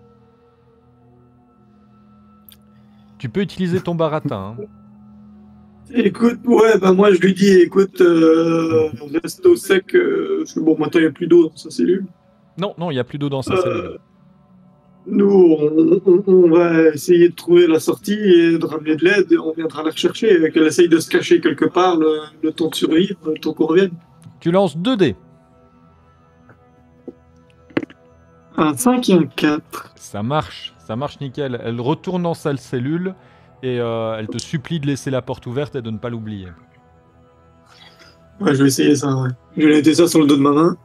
Tu peux utiliser ton baratin. hein. Écoute, ouais, bah moi je lui dis, écoute, euh, reste au sec, euh, parce que bon, maintenant il n'y a plus d'eau dans sa cellule. Non, non, il n'y a plus d'eau dans sa Euh, cellule. Nous, on, on- on va essayer de trouver la sortie et de ramener de l'aide et on viendra la rechercher et qu'elle essaye de se cacher quelque part le, le temps de survivre, le temps qu'on revienne. Tu lances deux dés. Un cinq et un quatre. Ça marche, ça marche nickel. Elle retourne dans sa cellule et euh, elle te supplie de laisser la porte ouverte et de ne pas l'oublier. Ouais, je vais essayer ça, ouais. Je vais noter ça sur le dos de ma main.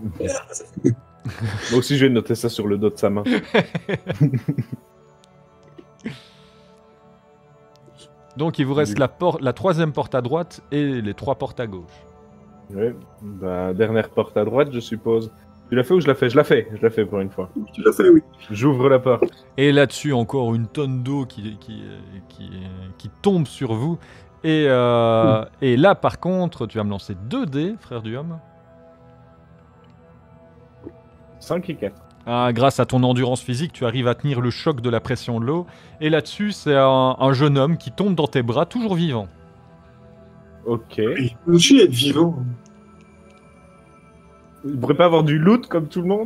Moi aussi, je vais noter ça sur le dos de sa main. Donc il vous reste Du- la, porte, la troisième porte à droite et les trois portes à gauche. Ouais. Bah, dernière porte à droite, je suppose. Tu l'as fait ou je l'ai fait? Je l'ai fait, je l'ai fait pour une fois. Tu l'as fait, oui. J'ouvre la porte. Et là-dessus, encore une tonne d'eau qui, qui, qui, qui tombe sur vous. Et, euh, et là, par contre, tu vas me lancer deux dés, frère du homme. cinq et quatre. Ah, grâce à ton endurance physique, tu arrives à tenir le choc de la pression de l'eau. Et là-dessus, c'est un, un jeune homme qui tombe dans tes bras, toujours vivant. Ok. Il peut aussi être vivant. Il pourrait pas avoir du loot comme tout le monde?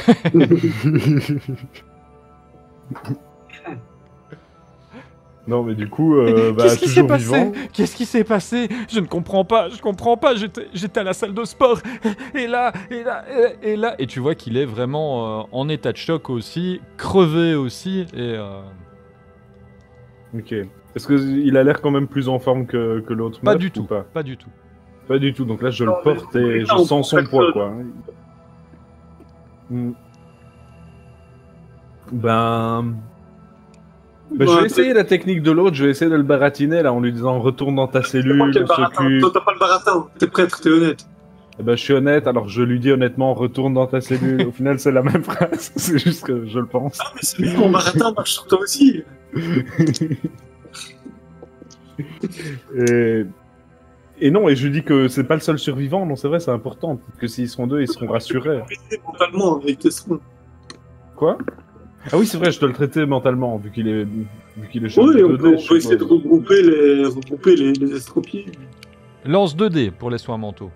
Non, mais du coup, euh, bah, Qu'est-ce qui s'est toujours passé? vivant. Qu'est-ce qui s'est passé? Je ne comprends pas, je comprends pas. J'étais, j'étais à la salle de sport. Et là, et là, et, et là. Et tu vois qu'il est vraiment euh, en état de choc aussi, crevé aussi. Et euh, Ok. Est-ce qu'il a l'air quand même plus en forme que, que l'autre pas meuf, du ou tout, pas pas du tout. Pas du tout. Donc là, je Non, le mais- porte et je non, sens son personne. poids, quoi. Hmm. Ben... Ben, je Ouais, vais essayer la technique de l'autre, je vais essayer de le baratiner là en lui disant retourne dans ta C'est pas cellule, quel on baratin. s'occupe. Toi, t'as pas le baratin. T'es prêtre, t'es honnête. Eh ben, je suis honnête, alors je lui dis honnêtement retourne dans ta cellule. Au final, c'est la même phrase, c'est juste que je le pense. Ah, mais c'est bien, mon baratin marche sur toi aussi. et... et non, et je lui dis que c'est pas le seul survivant, non, c'est vrai, c'est important. Que s'ils sont deux, ils seront rassurés. Mentalement, avec tes soins. Quoi? Ah oui, c'est vrai, je dois le traiter mentalement, vu qu'il est, vu qu'il est chef Oui, de on deux peut, D, on je peut essayer de suppose. regrouper les, regrouper les, les estropiés. Lance deux dés pour les soins mentaux.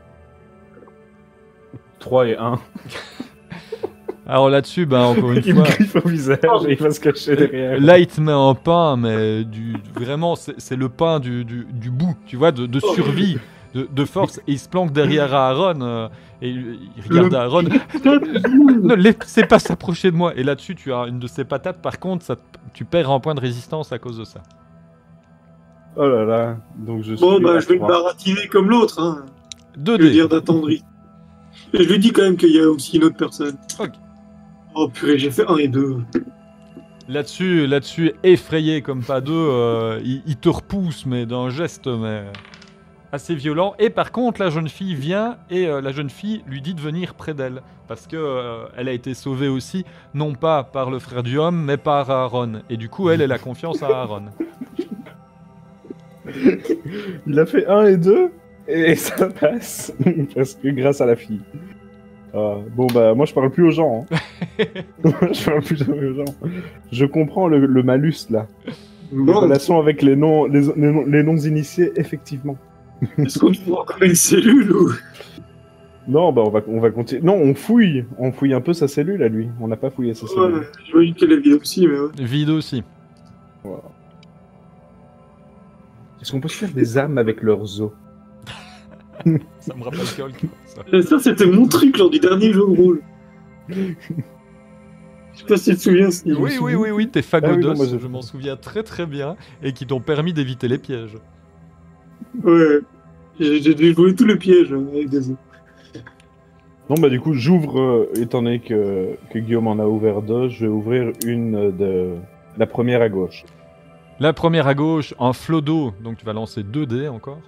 trois et un. Alors là-dessus, ben encore une Il fois, me griffe au visage et il va se cacher derrière. là il te met un pain, mais du, vraiment c'est, c'est le pain du, du, du bout, tu vois, de, de survie, de, de force. Et il se planque derrière Aaron euh, et il il regarde Le- Aaron. Ne laissez pas s'approcher de moi. Et là-dessus, tu as une de ces patates. Par contre, ça te- tu perds un point de résistance à cause de ça. Oh là là, donc je suis Bon, bah, à je vais le trois. baratiner comme l'autre, hein. deux Je veux dés. dire d'attendri. Et je lui dis quand même qu'il y a aussi une autre personne. Ok. Oh purée, j'ai fait un et deux. Là-dessus, là-dessus, effrayé comme pas deux, euh, il, il te repousse, mais d'un geste mais assez violent. Et par contre, la jeune fille vient et euh, la jeune fille lui dit de venir près d'elle. Parce que euh, elle a été sauvée aussi, non pas par le frère du homme, mais par Aaron. Et du coup, elle, elle a confiance à Aaron. Il a fait un et deux et ça passe parce que grâce à la fille. Ah, bon bah moi je parle plus aux gens. Hein. Moi, je parle plus aux gens. Je comprends le, le malus là. La Bon, relation avec les non les, les non les non initiés effectivement. est-ce qu'on trouve encore une cellule ou... Non bah on va on va continuer. Non on fouille, on fouille un peu sa cellule à lui. On n'a pas fouillé sa Ouais, cellule. j'imagine qu'elle est vide aussi, mais ouais. Vide aussi. Voilà. Est-ce qu'on peut se faire des armes avec leurs os? Ça me rappelle Hulk, ça. Et ça, c'était mon truc lors du dernier jeu de rôle. Je sais pas si tu te souviens, Steve. Oui, oui, oui, oui, tes Ah oui, fagodos, non, moi, je- je m'en souviens très très bien, et qui t'ont permis d'éviter les pièges. Ouais. J'ai j'ai dû jouer tous les pièges euh, avec des œufs. Non, bah du coup, j'ouvre, euh, étant donné que, que Guillaume en a ouvert deux, je vais ouvrir une de... La première à gauche. La première à gauche, un flot d'eau, donc tu vas lancer deux dés encore.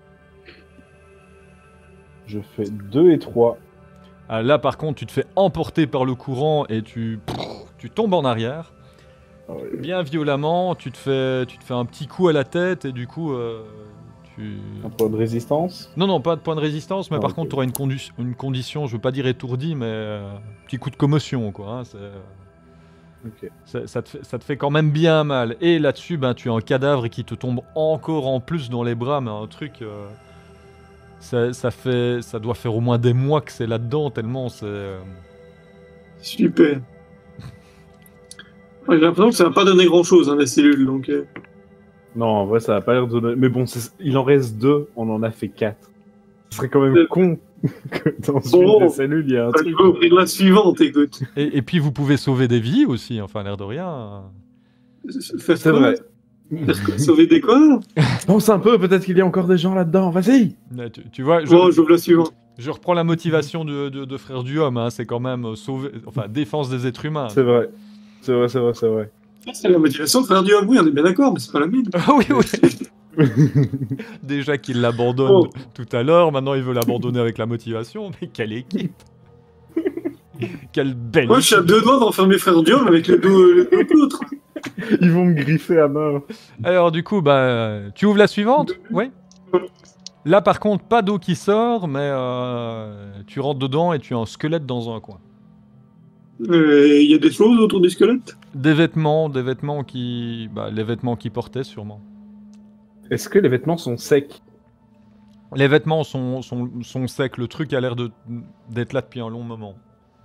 Je fais deux et trois. Ah, là par contre, tu te fais emporter par le courant et tu, tu tombes en arrière. Ah ouais. Bien violemment, tu te, fais, tu te fais un petit coup à la tête et du coup, euh, tu... Un point de résistance. Non, non, pas de point de résistance, mais Ah, par ok. contre, tu auras une, condu- une condition, je veux pas dire étourdi, mais euh, petit coup de commotion, quoi. Hein, c'est... Ok. Ça, ça te fait, ça te fait quand même bien mal. Et là-dessus, ben, tu as un cadavre qui te tombe encore en plus dans les bras, mais un truc... euh, ça, ça, fait, ça doit faire au moins des mois que c'est là-dedans, tellement c'est... euh, Super. Ouais, j'ai l'impression que ça va pas donner grand chose, hein, la cellule, donc. euh, Non, en vrai, ça va pas l'air de donner... Mais bon, c'est- il en reste deux, on en a fait quatre. Ce serait quand même Euh. con que dans Bon. une des cellules, il y a un Je truc. vais ouvrir la suivante, écoute. Et, et puis vous pouvez sauver des vies aussi, enfin l'air de rien. Faire C'est quoi vrai. Faire quoi Sauver des quoi Pense un peu, peut-être qu'il y a encore des gens là-dedans, vas-y. Là, Tu, tu vois, je, Bon, j'ouvre la suivante. je reprends la motivation de, de, de Frère du Homme, hein, c'est quand même euh, sauver, enfin défense des êtres humains. C'est vrai. C'est vrai, c'est vrai, c'est vrai. C'est la motivation de faire du homme, oui, on est bien d'accord, mais c'est pas la mienne. Ah oui, oui. Déjà qu'il l'abandonne Oh. tout à l'heure, maintenant il veut l'abandonner avec la motivation, mais quelle équipe. Quelle belle. Moi, je suis à deux doigts d'enfermer frère Diom avec les deux, les deux autres. Ils vont me griffer à mort. Alors du coup, bah, tu ouvres la suivante? Oui. Là par contre, pas d'eau qui sort, mais euh, tu rentres dedans et tu as un squelette dans un coin. Il euh, y a des choses autour du squelette? Des vêtements, des vêtements qui... Bah, les vêtements qu'il portait sûrement. Est-ce que les vêtements sont secs? Les vêtements sont, sont, sont secs, le truc a l'air de- d'être là depuis un long moment.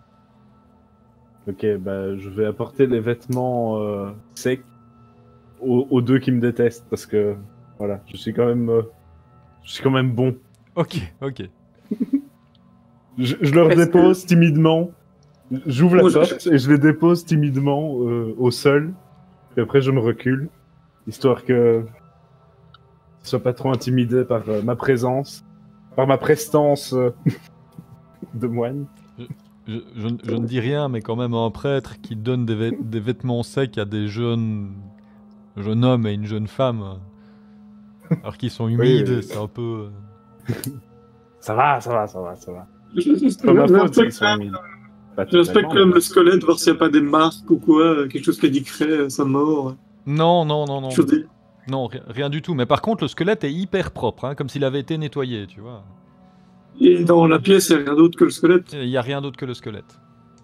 Ok, bah je vais apporter les vêtements euh, secs aux, aux deux qui me détestent parce que voilà, je suis quand même, euh, je suis quand même bon. Ok, ok. Je, je leur Est-ce dépose timidement. J'ouvre la Moi, je- porte et je les dépose timidement euh, au sol. Puis après je me recule, histoire que ne soient pas trop intimidés par euh, ma présence, par ma prestance euh, de moine. Je, je, je ne dis rien, mais quand même un prêtre qui donne des, vêt- des vêtements secs à des jeunes, un jeune homme et une jeune femme, euh, alors qu'ils sont humides, oui, oui. c'est un peu... euh, Ça va, ça va, ça va, ça va. Je- je- C'est pas ma faute J'inspecte s'ils sont humides. Pas j'inspecte totalement, quand même mais- le squelette, voir s'il n'y a pas des marques ou quoi, quelque chose qui indiquerait sa mort. Non, non, non, non. Quelque chose de- Non, ri- rien du tout. Mais par contre, le squelette est hyper propre, hein, comme s'il avait été nettoyé, tu vois. Et dans la pièce, il n'y a rien d'autre que le squelette. Il n'y a rien d'autre que le squelette.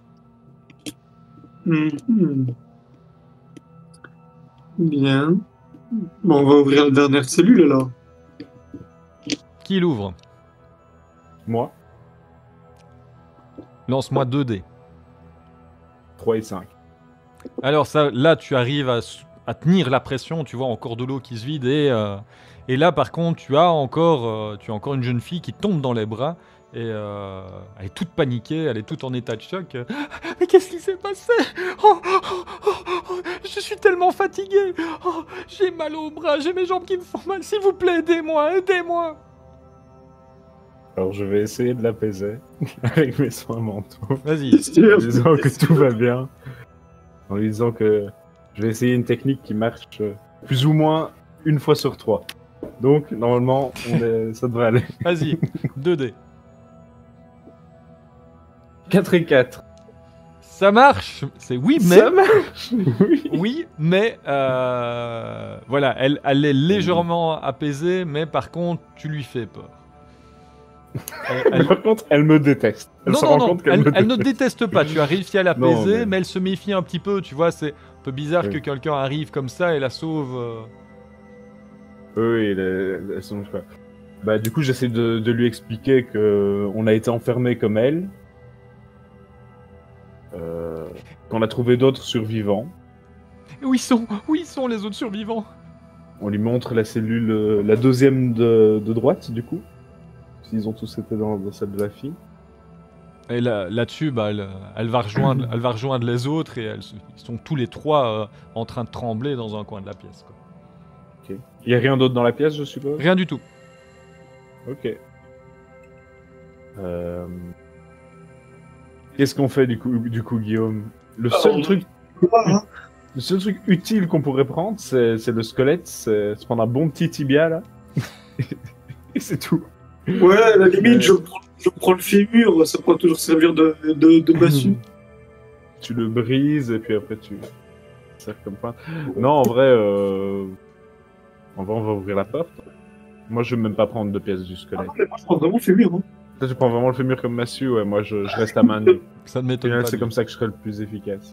Mhm. Bien. Bon, on va ouvrir la dernière cellule alors. Qui l'ouvre? Moi, Lance-moi deux dés. trois et cinq. Alors ça, là, tu arrives à, s- à tenir la pression, tu vois, encore de l'eau qui se vide. Et, euh, et là, par contre, tu as, encore, euh, tu as encore une jeune fille qui tombe dans les bras. Et euh, elle est toute paniquée, elle est toute en état de choc. Mais qu'est-ce qui s'est passé? Oh, oh, oh, oh, je suis tellement fatigué. Oh, j'ai mal au bras, j'ai mes jambes qui me font mal. S'il vous plaît, aidez-moi, aidez-moi. Alors je vais essayer de l'apaiser avec mes soins mentaux. Vas-y. C'est En sûr. lui disant que tout va bien. En lui disant que je vais essayer une technique qui marche euh, plus ou moins une fois sur trois. Donc normalement, on est... ça devrait aller. Vas-y, deux dés. quatre et quatre. Ça marche. C'est oui, mais... Ça marche. Oui. Oui, mais euh, voilà, elle, elle est légèrement apaisée, mais par contre, tu lui fais peur. Elle- elle- Par contre, elle me déteste. Elle non, se non, rend non, compte qu'elle elle, me elle ne déteste. déteste pas. Tu as réussi à Non, l'apaiser, mais- mais... elle se méfie un petit peu. Tu vois, c'est un peu bizarre Oui. que quelqu'un arrive comme ça et la sauve. euh. Oui, elle, elle songe pas. Bah du coup, j'essaie de, de lui expliquer que on a été enfermé comme elle. Euh, qu'on a trouvé d'autres survivants. Où ils sont? Où ils sont les autres survivants? On lui montre la cellule, euh, la deuxième de, de droite, du coup. S'ils ont tous été dans, dans celle de la fille. Et là- là-dessus, bah, elle, elle va rejoindre, elle va rejoindre les autres et elles, ils sont tous les trois euh, en train de trembler dans un coin de la pièce, quoi. Ok. Il y a rien d'autre dans la pièce, je suppose. Rien du tout. Ok. Euh... Qu'est-ce qu'on fait du coup, du coup, Guillaume? Le seul Oh. truc, Voilà. le seul truc utile qu'on pourrait prendre, c'est c'est le squelette, c'est c'est prendre un bon petit tibia là. Et c'est tout. Ouais, à la limite, Ouais. je, prends, je prends le fémur, ça pourra toujours servir de, de, de massue. Tu le brises et puis après tu sers comme pain. Non, en vrai, euh... en vrai, on va ouvrir la porte. Moi, je vais même pas prendre de pièces du Ah squelette. non, mais moi, je prends vraiment le fémur. Hein. Toi, tu prends vraiment le fémur comme massue, ouais. Moi, je, je reste à main nue. Ça ne Au m'étonne final, pas. c'est du comme tout. ça que je serai le plus efficace.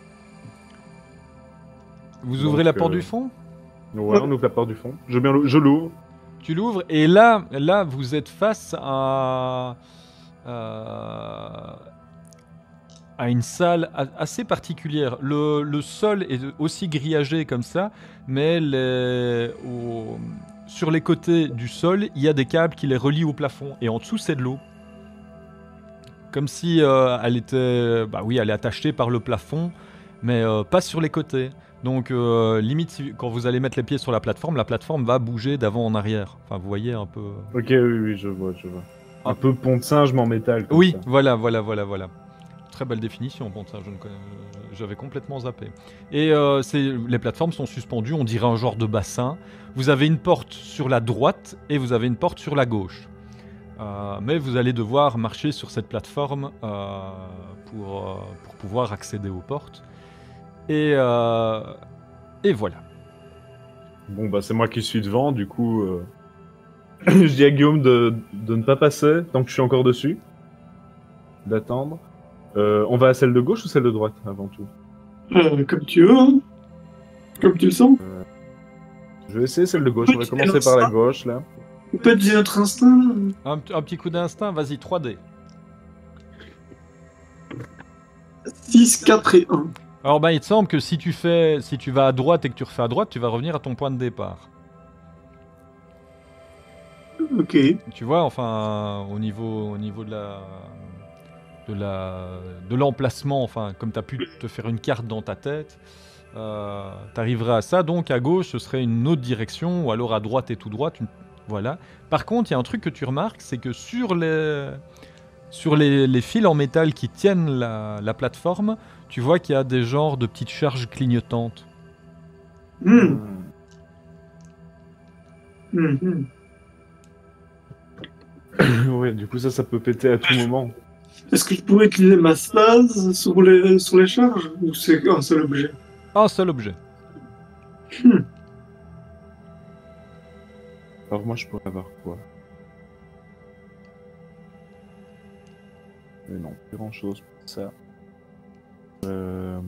Vous Donc, ouvrez la porte euh, du fond? Ouais, on ouvre la porte du fond. Je, bien l'ou- je l'ouvre. Tu l'ouvres et là, là, vous êtes face à, euh, à une salle a- assez particulière. Le, le sol est aussi grillagé comme ça, mais les- au- sur les côtés du sol, il y a des câbles qui les relient au plafond. Et en dessous, c'est de l'eau. Comme si euh, elle était, bah oui, elle est attachée par le plafond, mais euh, pas sur les côtés. Donc, euh, limite, si- quand vous allez mettre les pieds sur la plateforme, la plateforme va bouger d'avant en arrière. Enfin, vous voyez un peu. Ok, oui, oui, je vois, je vois. Un peu pont de singe, mais en métal. comme Oui, ça. voilà, voilà, voilà, voilà. Très belle définition, bon, ça, je ne connais- j'avais complètement zappé. Et euh, c'est- les plateformes sont suspendues, on dirait un genre de bassin. Vous avez une porte sur la droite et vous avez une porte sur la gauche. Euh, mais vous allez devoir marcher sur cette plateforme euh, pour, euh, pour pouvoir accéder aux portes. Et, euh, et voilà. Bon, bah, c'est moi qui suis devant, du coup. Euh... je dis à Guillaume de, de ne pas passer tant que je suis encore dessus. D'attendre. Euh, on va à celle de gauche ou celle de droite avant tout? Euh, comme tu veux, hein. Comme tu le sens. Je vais essayer celle de gauche. On va commencer par la gauche là. On peut utiliser notre instinct. Là. Un, un petit coup d'instinct, vas-y, trois D. six, quatre et un. Alors ben, il te semble que si tu fais, si tu vas à droite et que tu refais à droite, tu vas revenir à ton point de départ. Ok. Tu vois, enfin, au niveau, au niveau de la, de la, de l'emplacement, enfin, comme tu as pu te faire une carte dans ta tête, euh, tu arriveras à ça. Donc à gauche, ce serait une autre direction, ou alors à droite et tout droit. Tu, voilà. Par contre, il y a un truc que tu remarques, c'est que sur les, sur les, les fils en métal qui tiennent la, la plateforme, tu vois qu'il y a des genres de petites charges clignotantes. Hmm. Hmm, hmm. Ouais, du coup ça, ça peut péter à tout moment. Est-ce que je pourrais utiliser ma stase sur les, sur les charges ou c'est un seul objet? Un seul objet. Hmm. Alors moi, je pourrais avoir quoi? Mais non, plus grand chose pour ça. Euh...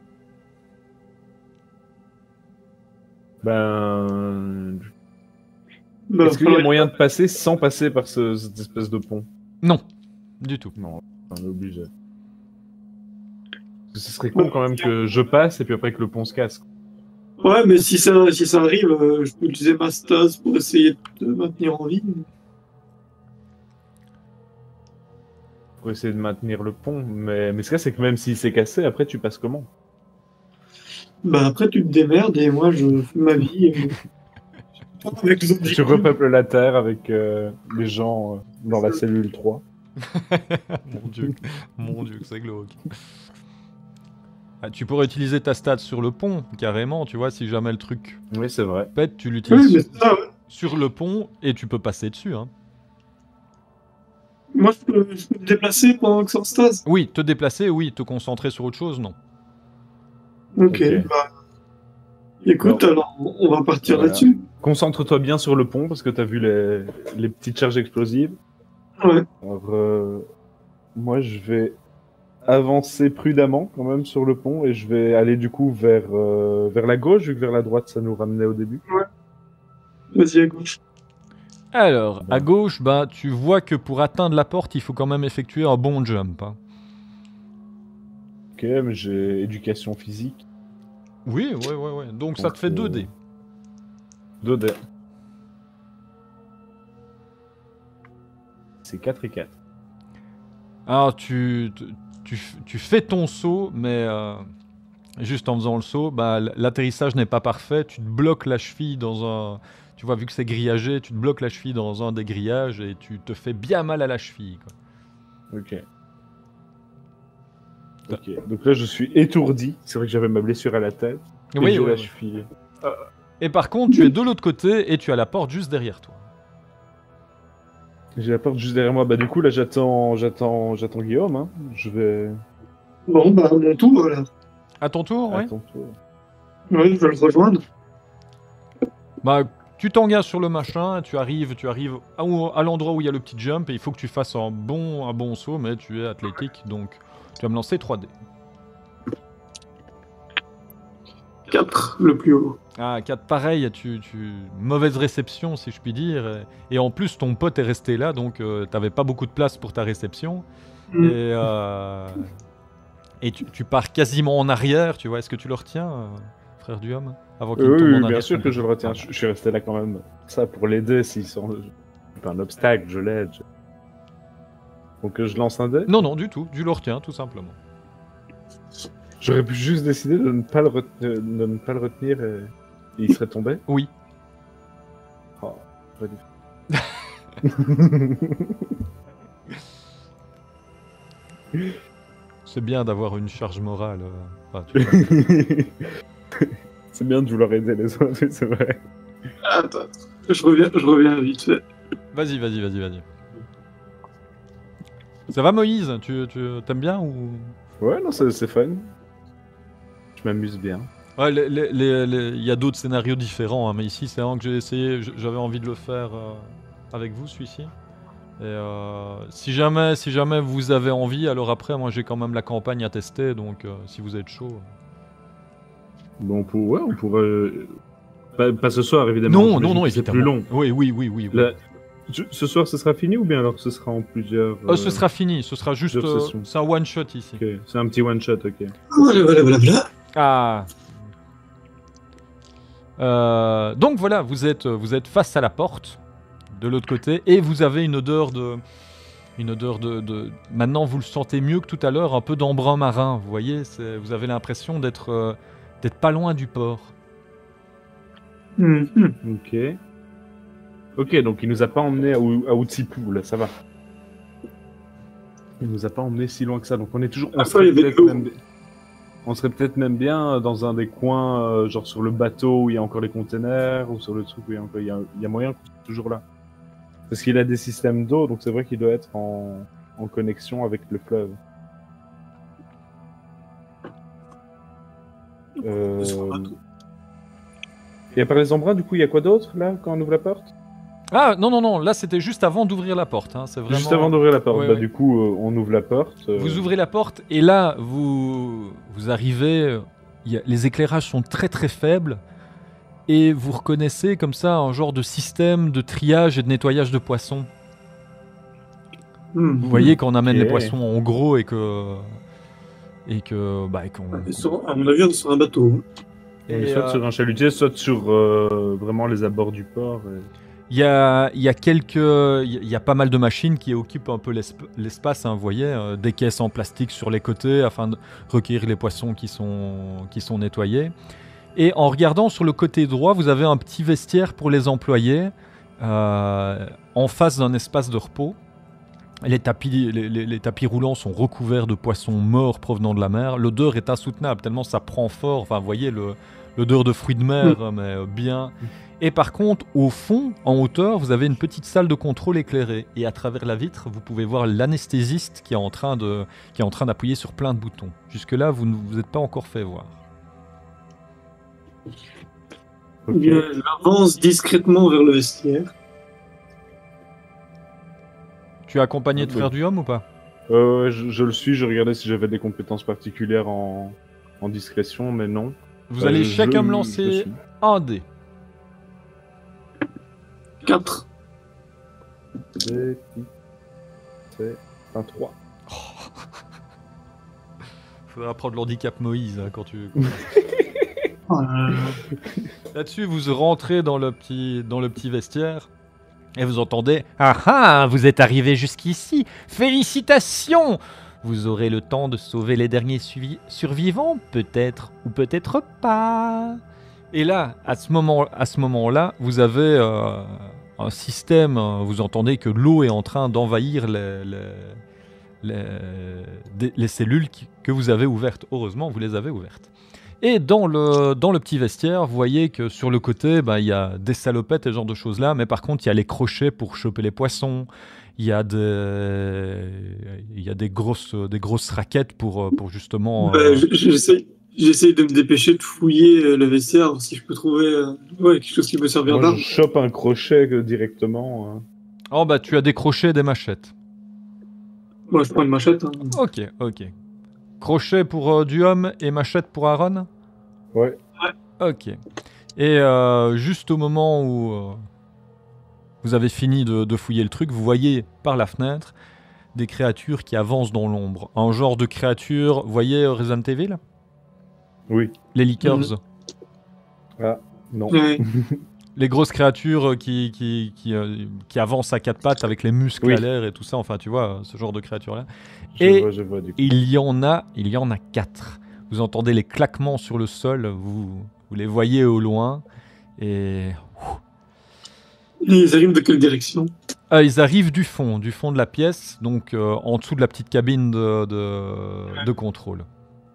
Ben... Bah, Est-ce qu'il y a faudrait- moyen de passer sans passer par ce- cette espèce de pont? Non, du tout. Non, on est obligé. Parce que ce serait con quand même que je passe et puis après que le pont se casse. Ouais, mais si ça, si ça arrive, euh, je peux utiliser ma stase pour essayer de maintenir en vie. Pour essayer de maintenir le pont. Mais, mais ce cas, c'est que même s'il s'est cassé, après tu passes comment? Bah après, tu te démerdes et moi, je fais ma vie. euh, Avec les Tu objectifs. repeuples la Terre avec euh, les gens euh, dans la cellule trois. Mon dieu, mon dieu, que c'est glauque. Ah, tu pourrais utiliser ta stat sur le pont, carrément, tu vois, si jamais le truc Oui, c'est vrai. pète, tu Oui, l'utilises mais c'est ça, ouais. sur le pont et tu peux passer dessus. Hein. Moi, je peux, je peux me déplacer pendant que c'est en stase. Oui, te déplacer, oui, te concentrer sur autre chose, non. Ok, Ok. bah. Écoute, alors, on on va partir Voilà. là-dessus. Concentre-toi bien sur le pont parce que t'as vu les, les petites charges explosives. Ouais. Alors, euh, moi, je vais avancer prudemment quand même sur le pont et je vais aller du coup vers, euh, vers la gauche, vu que vers la droite, ça nous ramenait au début. Vas-y, à gauche. Alors, Bon. à gauche, bah, tu vois que pour atteindre la porte, il faut quand même effectuer un bon jump. Hein. Ok, mais j'ai éducation physique. Oui, ouais, ouais, ouais. Donc, ça Donc, te fait deux dés. deux dés. C'est quatre et quatre. Alors, tu, tu, tu fais ton saut, mais euh, juste en faisant le saut, bah, l'atterrissage n'est pas parfait. Tu te bloques la cheville dans un... Tu vois, vu que c'est grillagé, tu te bloques la cheville dans un des grillages et tu te fais bien mal à la cheville. Quoi. Ok. Ok, donc là je suis étourdi. C'est vrai que j'avais ma blessure à la tête. Et Oui, j'ai oui, la oui. cheville. Et par contre, tu es de l'autre côté et tu as la porte juste derrière toi. J'ai la porte juste derrière moi. Bah du coup là j'attends, j'attends, j'attends Guillaume. Hein. Je vais. Bon, bah, à mon tour, là. À ton tour, oui. à ton tour. Ouais, je vais le rejoindre. Bah, tu t'engages sur le machin, tu arrives, tu arrives à, à l'endroit où il y a le petit jump et il faut que tu fasses un bon, un bon saut, mais tu es athlétique, donc tu vas me lancer trois dés. quatre, le plus haut. Ah, quatre pareil, tu, tu... mauvaise réception si je puis dire. Et, et en plus, ton pote est resté là, donc euh, t'avais pas beaucoup de place pour ta réception. Mm. Et, euh, et tu, tu pars quasiment en arrière, tu vois. Est-ce que tu le retiens, euh, frère du homme, avant qu'il Euh, ne tombe oui, en oui, arrière bien sûr que je le retiens. Je, je suis resté là quand même. Ça pour l'aider s'ils sont. C'est pas un obstacle, je l'aide. je- Donc euh, je lance un dé. Non, non, du tout. Tu le retiens, tout simplement. J'aurais pu juste décider de ne pas le, ret- de ne pas le retenir et... et il serait tombé. Oui. Oh, j'aurais dû- C'est bien d'avoir une charge morale. euh, enfin, tu vois. C'est bien de vouloir aider les autres, c'est vrai. Attends, je reviens, je reviens vite fait. Vas-y, vas-y, vas-y, vas-y. Ça va Moïse? Tu, tu t'aimes bien ou... Ouais, non, c'est c'est fun. Je m'amuse bien. Ouais, les- les- les- les- il y a d'autres scénarios différents, hein, mais ici c'est vraiment que j'ai essayé, j- j'avais envie de le faire euh, avec vous celui-ci. Et euh, si jamais, si jamais vous avez envie, alors après moi j'ai quand même la campagne à tester, donc euh, si vous êtes chaud. Bon, pour... ouais, on pourrait. euh, Pas, pas ce soir, évidemment. Non, non, J'imagine non, que c'est évidemment. plus long. Oui, oui, oui, oui. oui. Là, je- ce soir, ce sera fini ou bien alors ce sera en plusieurs. Euh, ce euh, sera fini, ce sera juste, plusieurs euh, sessions. c'est un one shot ici. Ok, c'est un petit one shot, ok. Voilà, voilà, voilà, voilà. Ah. Euh, donc voilà, vous êtes, vous êtes face à la porte de l'autre côté et vous avez une odeur de, une odeur de, de- maintenant vous le sentez mieux que tout à l'heure, un peu d'embrun marin. Vous voyez, c'est- vous avez l'impression d'être, euh, d'être pas loin du port. Mhm. Ok. Ok, donc il nous a pas emmené à, Ou- à Outsipu, là, ça va. Il nous a pas emmené si loin que ça, donc on est toujours. On Ah, serait il y avait peut-être de l'eau. même... on serait peut-être même bien dans un des coins, euh, genre sur le bateau où il y a encore les containers, ou sur le truc où il y a, encore... il y a... il y a moyen qu'on soit toujours là. Parce qu'il a des systèmes d'eau, donc c'est vrai qu'il doit être en... en connexion avec le fleuve. Euh... Sur le bateau. Et à part les embruns, du coup, il y a quoi d'autre là quand on ouvre la porte? Ah non non non, là c'était juste avant d'ouvrir la porte. Hein, c'est vraiment... Juste avant d'ouvrir la porte. Ouais, bah ouais. du coup, euh, on ouvre la porte. euh, Vous ouvrez la porte et là, vous, vous arrivez, euh, il y a- les éclairages sont très très faibles et vous reconnaissez comme ça un genre de système de triage et de nettoyage de poissons. Mhm. Vous voyez qu'on amène Ok. les poissons en gros et que... Et que... Bah, et qu'on... Sur- à mon avis, on est sur un bateau. on est Et, soit euh, sur un chalutier, soit sur euh, vraiment les abords du port. et- Il y a, il y a quelques... Il y a- il y a pas mal de machines qui occupent un peu l'esp- l'espace, hein, vous voyez, euh, des caisses en plastique sur les côtés afin de recueillir les poissons qui sont, qui sont nettoyés. Et en regardant sur le côté droit, vous avez un petit vestiaire pour les employés euh, en face d'un espace de repos. Les tapis, les, les- les tapis roulants sont recouverts de poissons morts provenant de la mer. L'odeur est insoutenable tellement ça prend fort. Enfin, vous voyez le- l'odeur de fruits de mer, mais euh, bien. Et par contre, au fond, en hauteur, vous avez une petite salle de contrôle éclairée. Et à travers la vitre, vous pouvez voir l'anesthésiste qui est en train de, qui est en train d'appuyer sur plein de boutons. Jusque-là, vous ne vous êtes pas encore fait voir. Ok. Bien, j'avance discrètement vers le vestiaire. Tu es accompagné de Oui. frère du homme ou pas? Euh, ouais, je, je le suis, je regardais si j'avais des compétences particulières en, en discrétion, mais non. Vous Euh, allez je- chacun je- me je lancer suis. un dé. quatre. C'est c'est un trois. Faudra prendre l'handicap Moïse hein, quand tu. Oh là là. Là-dessus, vous rentrez dans le petit, dans le petit vestiaire et vous entendez Ah ah, vous êtes arrivé jusqu'ici. Félicitations. Vous aurez le temps de sauver les derniers suivi- survivants, peut-être ou peut-être pas. Et là, à ce moment, à ce moment-là, vous avez euh, un système. euh, Vous entendez que l'eau est en train d'envahir les, les, les, des- les cellules qui- que vous avez ouvertes. Heureusement, vous les avez ouvertes. Et dans le, dans le petit vestiaire, vous voyez que sur le côté, bah, il y a des salopettes et ce genre de choses-là, mais par contre, il y a les crochets pour choper les poissons, il y a des, il y a des, grosses, des grosses raquettes pour, pour justement... Bah, euh, j- J'essaie j'essaie de me dépêcher de fouiller euh, le vestiaire, voir si je peux trouver euh, ouais, quelque chose qui peut servir Moi, d'arme. je chope un crochet euh, directement. hein. Oh bah tu as des crochets et des machettes. Moi, je prends une machette. Hein. Ok, ok. Crochet pour euh, du homme et machette pour Aaron. Ouais. Ok. Et euh, juste au moment où euh, vous avez fini de, de fouiller le truc, vous voyez par la fenêtre des créatures qui avancent dans l'ombre. Un genre de créature, vous voyez euh, Resident Evil? Oui. Les Lickers. Mhm. Ah, non. Ouais. Les grosses créatures euh, qui, qui, qui, euh, qui avancent à quatre pattes avec les muscles Oui. à l'air et tout ça, enfin tu vois, ce genre de créatures-là. Je Et- vois, je vois du coup. Il y en a, il y en a quatre. Vous entendez les claquements sur le sol, vous, vous les voyez au loin, et Ils arrivent de quelle direction? ah, ils arrivent du fond, du fond de la pièce, donc euh, en dessous de la petite cabine de, de, de contrôle.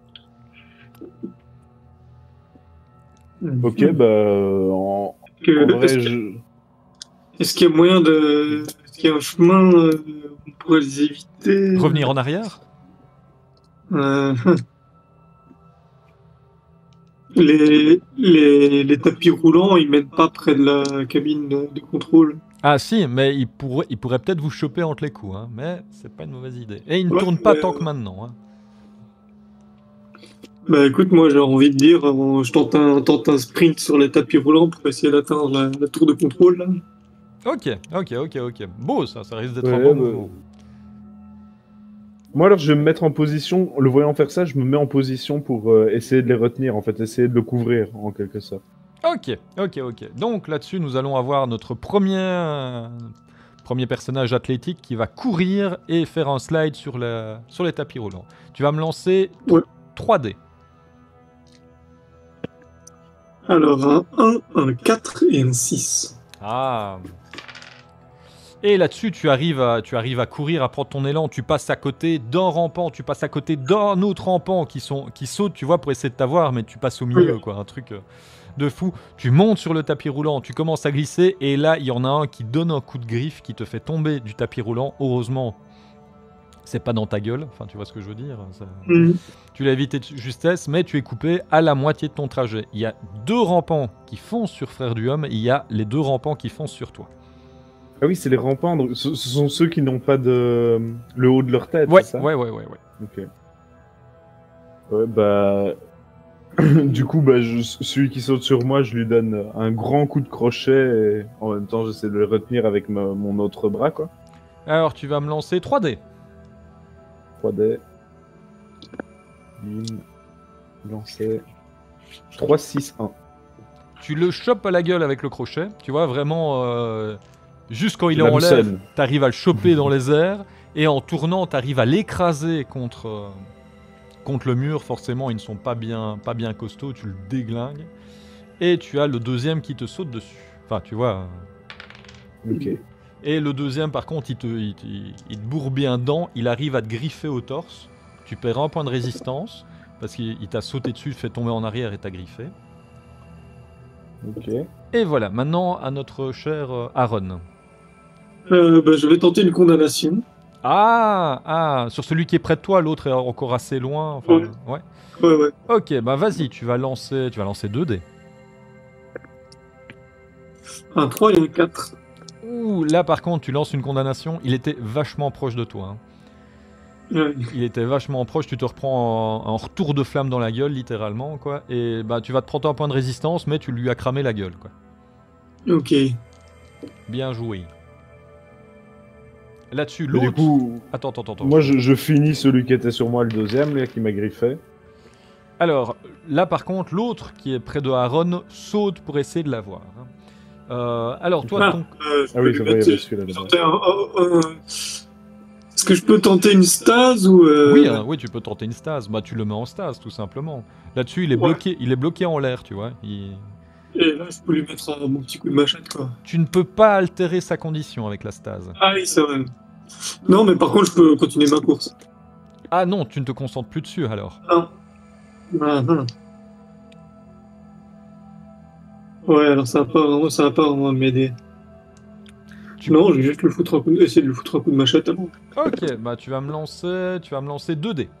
Hmm. Ok, bah. euh, En, Que- en vrai, Est-ce que- je. est-ce qu'il y a moyen de qu'il y a un chemin euh, on pourrait les éviter? Revenir en arrière? Euh, les, les, les tapis roulants, ils mènent pas près de la cabine de, de contrôle. Ah si, mais il pourrait, il pourrait peut-être vous choper entre les coups, hein, mais c'est pas une mauvaise idée. Et il ne Ouais, tourne pas mais, tant euh, que maintenant. Hein. Bah écoute, moi j'ai envie de dire, euh, je tente un, tente un sprint sur les tapis roulants pour essayer d'atteindre la, la tour de contrôle. Là. Ok, ok, ok, ok. Beau ça, ça risque d'être Ouais, un bon bah, mouvement. Moi, alors, je vais me mettre en position, le voyant faire ça, je me mets en position pour euh, essayer de les retenir, en fait, essayer de le couvrir, en quelque sorte. Ok, ok, ok. Donc là-dessus, nous allons avoir notre premier, euh, premier personnage athlétique qui va courir et faire un slide sur, la, sur les tapis roulants. Tu vas me lancer Ouais. trois dés. Alors un un, un quatre et un six. Ah. Et là-dessus, tu arrives, à, tu arrives à courir, à prendre ton élan, tu passes à côté d'un rampant, tu passes à côté d'un autre rampant qui, sont, qui saute, tu vois, pour essayer de t'avoir, mais tu passes au milieu, quoi, un truc euh, de fou. Tu montes sur le tapis roulant, tu commences à glisser, et là, il y en a un qui donne un coup de griffe, qui te fait tomber du tapis roulant. Heureusement, c'est pas dans ta gueule, enfin, tu vois ce que je veux dire. Ça... Mhm. Tu l'as évité de justesse, mais tu es coupé à la moitié de ton trajet. Il y a deux rampants qui foncent sur Frère du Homme, et il y a les deux rampants qui foncent sur toi. Ah oui, c'est les rampants, donc ce, ce sont ceux qui n'ont pas de le haut de leur tête, Ouais, c'est ça? ouais, ouais, ouais, ouais. Ok. Ouais, bah... du coup, bah, je- celui qui saute sur moi, je lui donne un grand coup de crochet, et en même temps, j'essaie de le retenir avec ma- mon autre bras, quoi. Alors, tu vas me lancer trois dés. trois dés. Bim. Lancer. trois, six, un. Tu le chopes à la gueule avec le crochet, tu vois, vraiment, euh, juste quand il est La en l'air, boussole. t'arrives à le choper dans les airs, et en tournant, t'arrives à l'écraser contre, euh, contre le mur, forcément, ils ne sont pas bien, pas bien costauds, tu le déglingues, et tu as le deuxième qui te saute dessus. Enfin, tu vois. euh, Ok. Et le deuxième, par contre, il te, il, te- il te bourre bien dedans, il arrive à te griffer au torse, tu perds un point de résistance, parce qu'il il t'a sauté dessus, fait tomber en arrière et t'a griffé. Ok. Et voilà, maintenant à notre cher euh, Aaron. Euh, bah, je vais tenter une condamnation. Ah, ah, sur celui qui est près de toi, l'autre est encore assez loin. Enfin, Ouais. ouais. Ouais, ouais. Ok, bah vas-y, tu vas lancer, tu vas lancer deux dés. Un trois et un quatre. Ouh, là par contre, tu lances une condamnation. Il était vachement proche de toi. hein. Ouais. Il était vachement proche. Tu te reprends un, un retour de flamme dans la gueule, littéralement, quoi. Et bah, tu vas te prendre un point de résistance, mais tu lui as cramé la gueule, quoi. Ok. Bien joué. Là-dessus, Mais l'autre. du coup, Attends, attends, attends. moi, je, je finis celui qui était sur moi, le deuxième, là, qui m'a griffé. Alors, là par contre, l'autre qui est près de Aaron saute pour essayer de l'avoir. hein. Euh, alors, toi, Ah, ton... euh, je Ah peux oui, lui c'est vrai, il y mettre- avait celui-là là-bas. tenter un- un- un- Est-ce que je peux tenter une stase ou euh, Oui, hein, oui, tu peux tenter une stase. Bah, tu le mets en stase, tout simplement. Là-dessus, il est Ouais. bloqué, il est bloqué en l'air, tu vois. Il- Et là, je peux lui mettre un, mon petit coup de machette, quoi. Tu ne peux pas altérer sa condition avec la stase. Ah oui, c'est vrai. Non, mais par contre, je peux continuer ma course. Ah non, tu ne te concentres plus dessus alors. Ah. Ah, ah. Ouais, alors ça va pas vraiment, ça va pas vraiment m'aider. Tu- Non, je vais juste le foutre un coup de... essayer de lui foutre un coup de machette avant. Ok, bah tu vas me lancer, tu vas me lancer deux dés.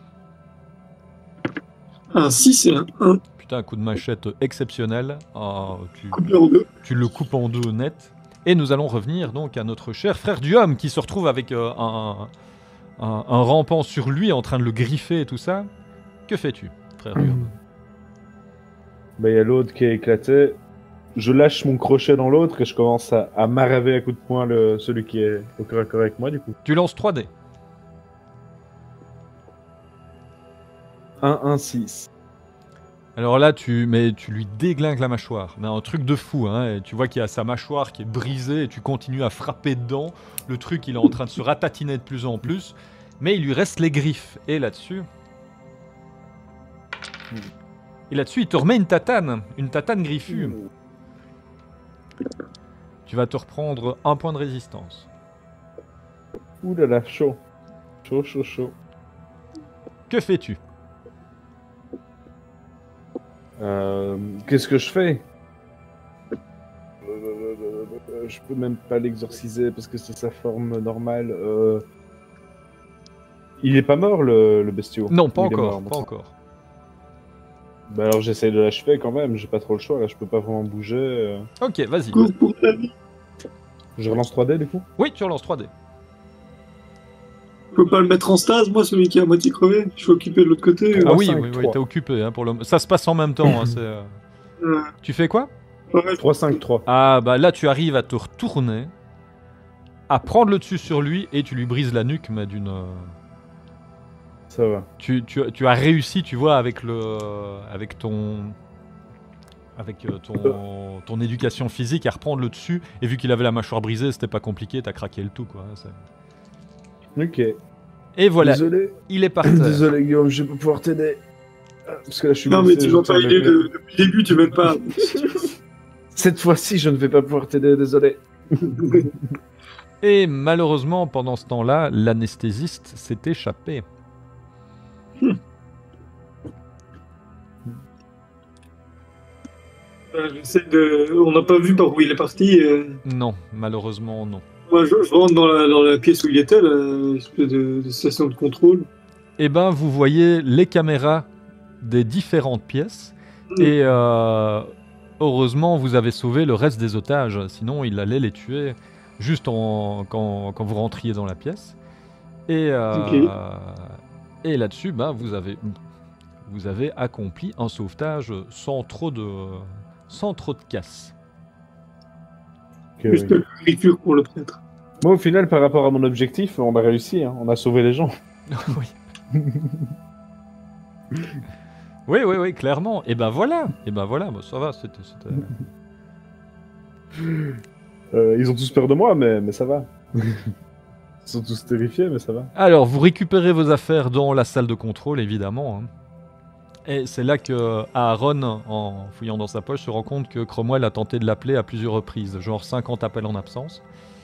Un six et un un. Putain, un coup de machette exceptionnel. Ah, tu, Coupé en deux. tu le coupes en deux net. Et nous allons revenir donc à notre cher frère du homme qui se retrouve avec euh, un, un, un rampant sur lui en train de le griffer et tout ça. Que fais-tu, frère du homme? Bah, il y a l'autre qui est éclaté. Je lâche mon crochet dans l'autre et je commence à, à maraver à coups de poing le, celui qui est au corps à corps avec moi, du coup. Tu lances trois dés. un, un, six. Alors là, tu, mais tu lui déglingues la mâchoire. Mais un truc de fou, hein. Et tu vois qu'il y a sa mâchoire qui est brisée et tu continues à frapper dedans. Le truc, il est en train de se ratatiner de plus en plus. Mais il lui reste les griffes. Et là-dessus... Et là-dessus, il te remet une tatane. Une tatane griffue. Tu vas te reprendre un point de résistance. Ouh là là, chaud. Chaud, chaud, chaud. Que fais-tu? Euh, Qu'est-ce que je fais euh, je peux même pas l'exorciser parce que c'est sa forme normale. Euh... Il est pas mort le, le bestiau? Non, pas Ou il est encore, mort, pas bon. encore. Bah alors j'essaie de l'achever quand même, j'ai pas trop le choix là, je peux pas vraiment bouger. euh. Ok, vas-y. Cours pour ta vie. Je relance trois D du coup? Oui, tu relances trois D. Je peux pas le mettre en stase, moi, celui qui est à moitié crevé. Je suis occupé de l'autre côté. Ah trois, oui, cinq, oui, oui, trois. t'es occupé hein, pour le. Ça se passe en même temps. Hein, c'est, euh, Euh, Tu fais quoi? ouais, trois cinq trois. Ah bah là, tu arrives à te retourner, à prendre le dessus sur lui et tu lui brises la nuque, mais d'une. euh, Ça va. Tu, tu, tu as réussi, tu vois, avec le, avec ton, avec euh, ton, ton éducation physique, à reprendre le dessus. Et vu qu'il avait la mâchoire brisée, c'était pas compliqué, t'as craqué le tout, quoi. c'est- Ok. Et voilà, Désolé. il est par terre. Désolé Guillaume, je vais pas pouvoir t'aider. Ah, Parce que là je suis Non, mais blessé, tu je vas pas tourne aider le- de- depuis le début, tu m'aides pas. Cette fois-ci, je ne vais pas pouvoir t'aider, désolé. Et malheureusement, pendant ce temps-là, l'anesthésiste s'est échappé. Euh, j'essaie de... On n'a pas vu par où il est parti. euh. Non, malheureusement, non. Moi, je, je rentre dans la, dans la pièce où il était, la espèce de, de station de contrôle. Eh ben, vous voyez les caméras des différentes pièces. Et euh, heureusement, vous avez sauvé le reste des otages. Sinon, il allait les tuer juste en, quand, quand vous rentriez dans la pièce. Et, euh, Ok. et là-dessus, ben, vous, avez, vous avez accompli un sauvetage sans trop de, sans trop de casse. Que- Juste le rituel pour le prêtre. Moi, au final, par rapport à mon objectif, on a réussi, hein. On a sauvé les gens. oui. oui, oui, oui, clairement. Et ben voilà. Et ben voilà, bah, ça va. C'était, c'était- Euh, ils ont tous peur de moi, mais, mais ça va. Ils sont tous terrifiés, mais ça va. Alors, vous récupérez vos affaires dans la salle de contrôle, évidemment. hein. Et c'est là que Aaron, en fouillant dans sa poche, se rend compte que Cromwell a tenté de l'appeler à plusieurs reprises, genre cinquante appels en absence.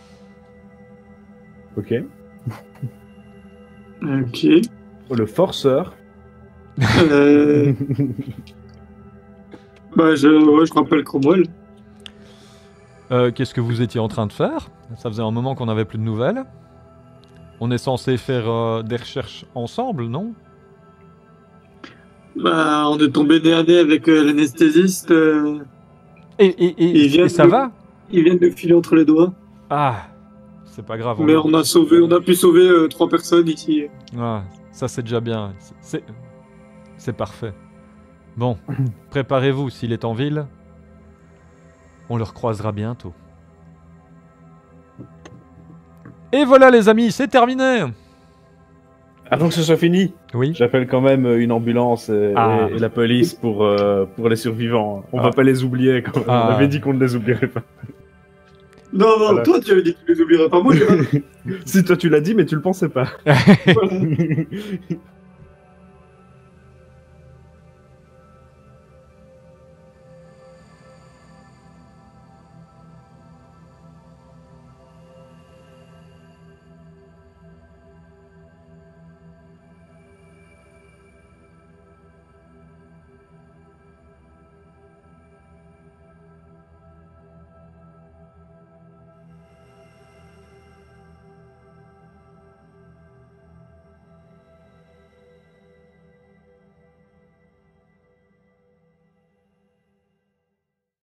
Ok. Ok. Oh, le forceur. Euh... bah, je, ouais, je rappelle Cromwell. Euh, Qu'est-ce que vous étiez en train de faire? Ça faisait un moment qu'on n'avait plus de nouvelles. On est censé faire euh, des recherches ensemble, non? Bah, on est tombé nez à nez avec euh, l'anesthésiste. euh, Et, et, et, Il vient et ça de- va? Il vient de le filer entre les doigts. Ah, c'est pas grave. Mais le- on a sauvé, on a pu sauver euh, trois personnes ici. Ah, ça c'est déjà bien. C'est- C'est, c'est parfait. Bon, préparez-vous s'il est en ville. On le recroisera bientôt. Et voilà les amis, c'est terminé. Avant que ce soit fini, Oui. j'appelle quand même une ambulance et, Ah. et- et la police pour, euh, pour les survivants. On Ah. va pas les oublier quand même. Ah. On avait dit qu'on ne les oublierait pas. Non, non, Voilà. toi tu avais dit que tu les oublierais pas. Moi, j'ai Si toi tu l'as dit, mais tu le pensais pas. Voilà.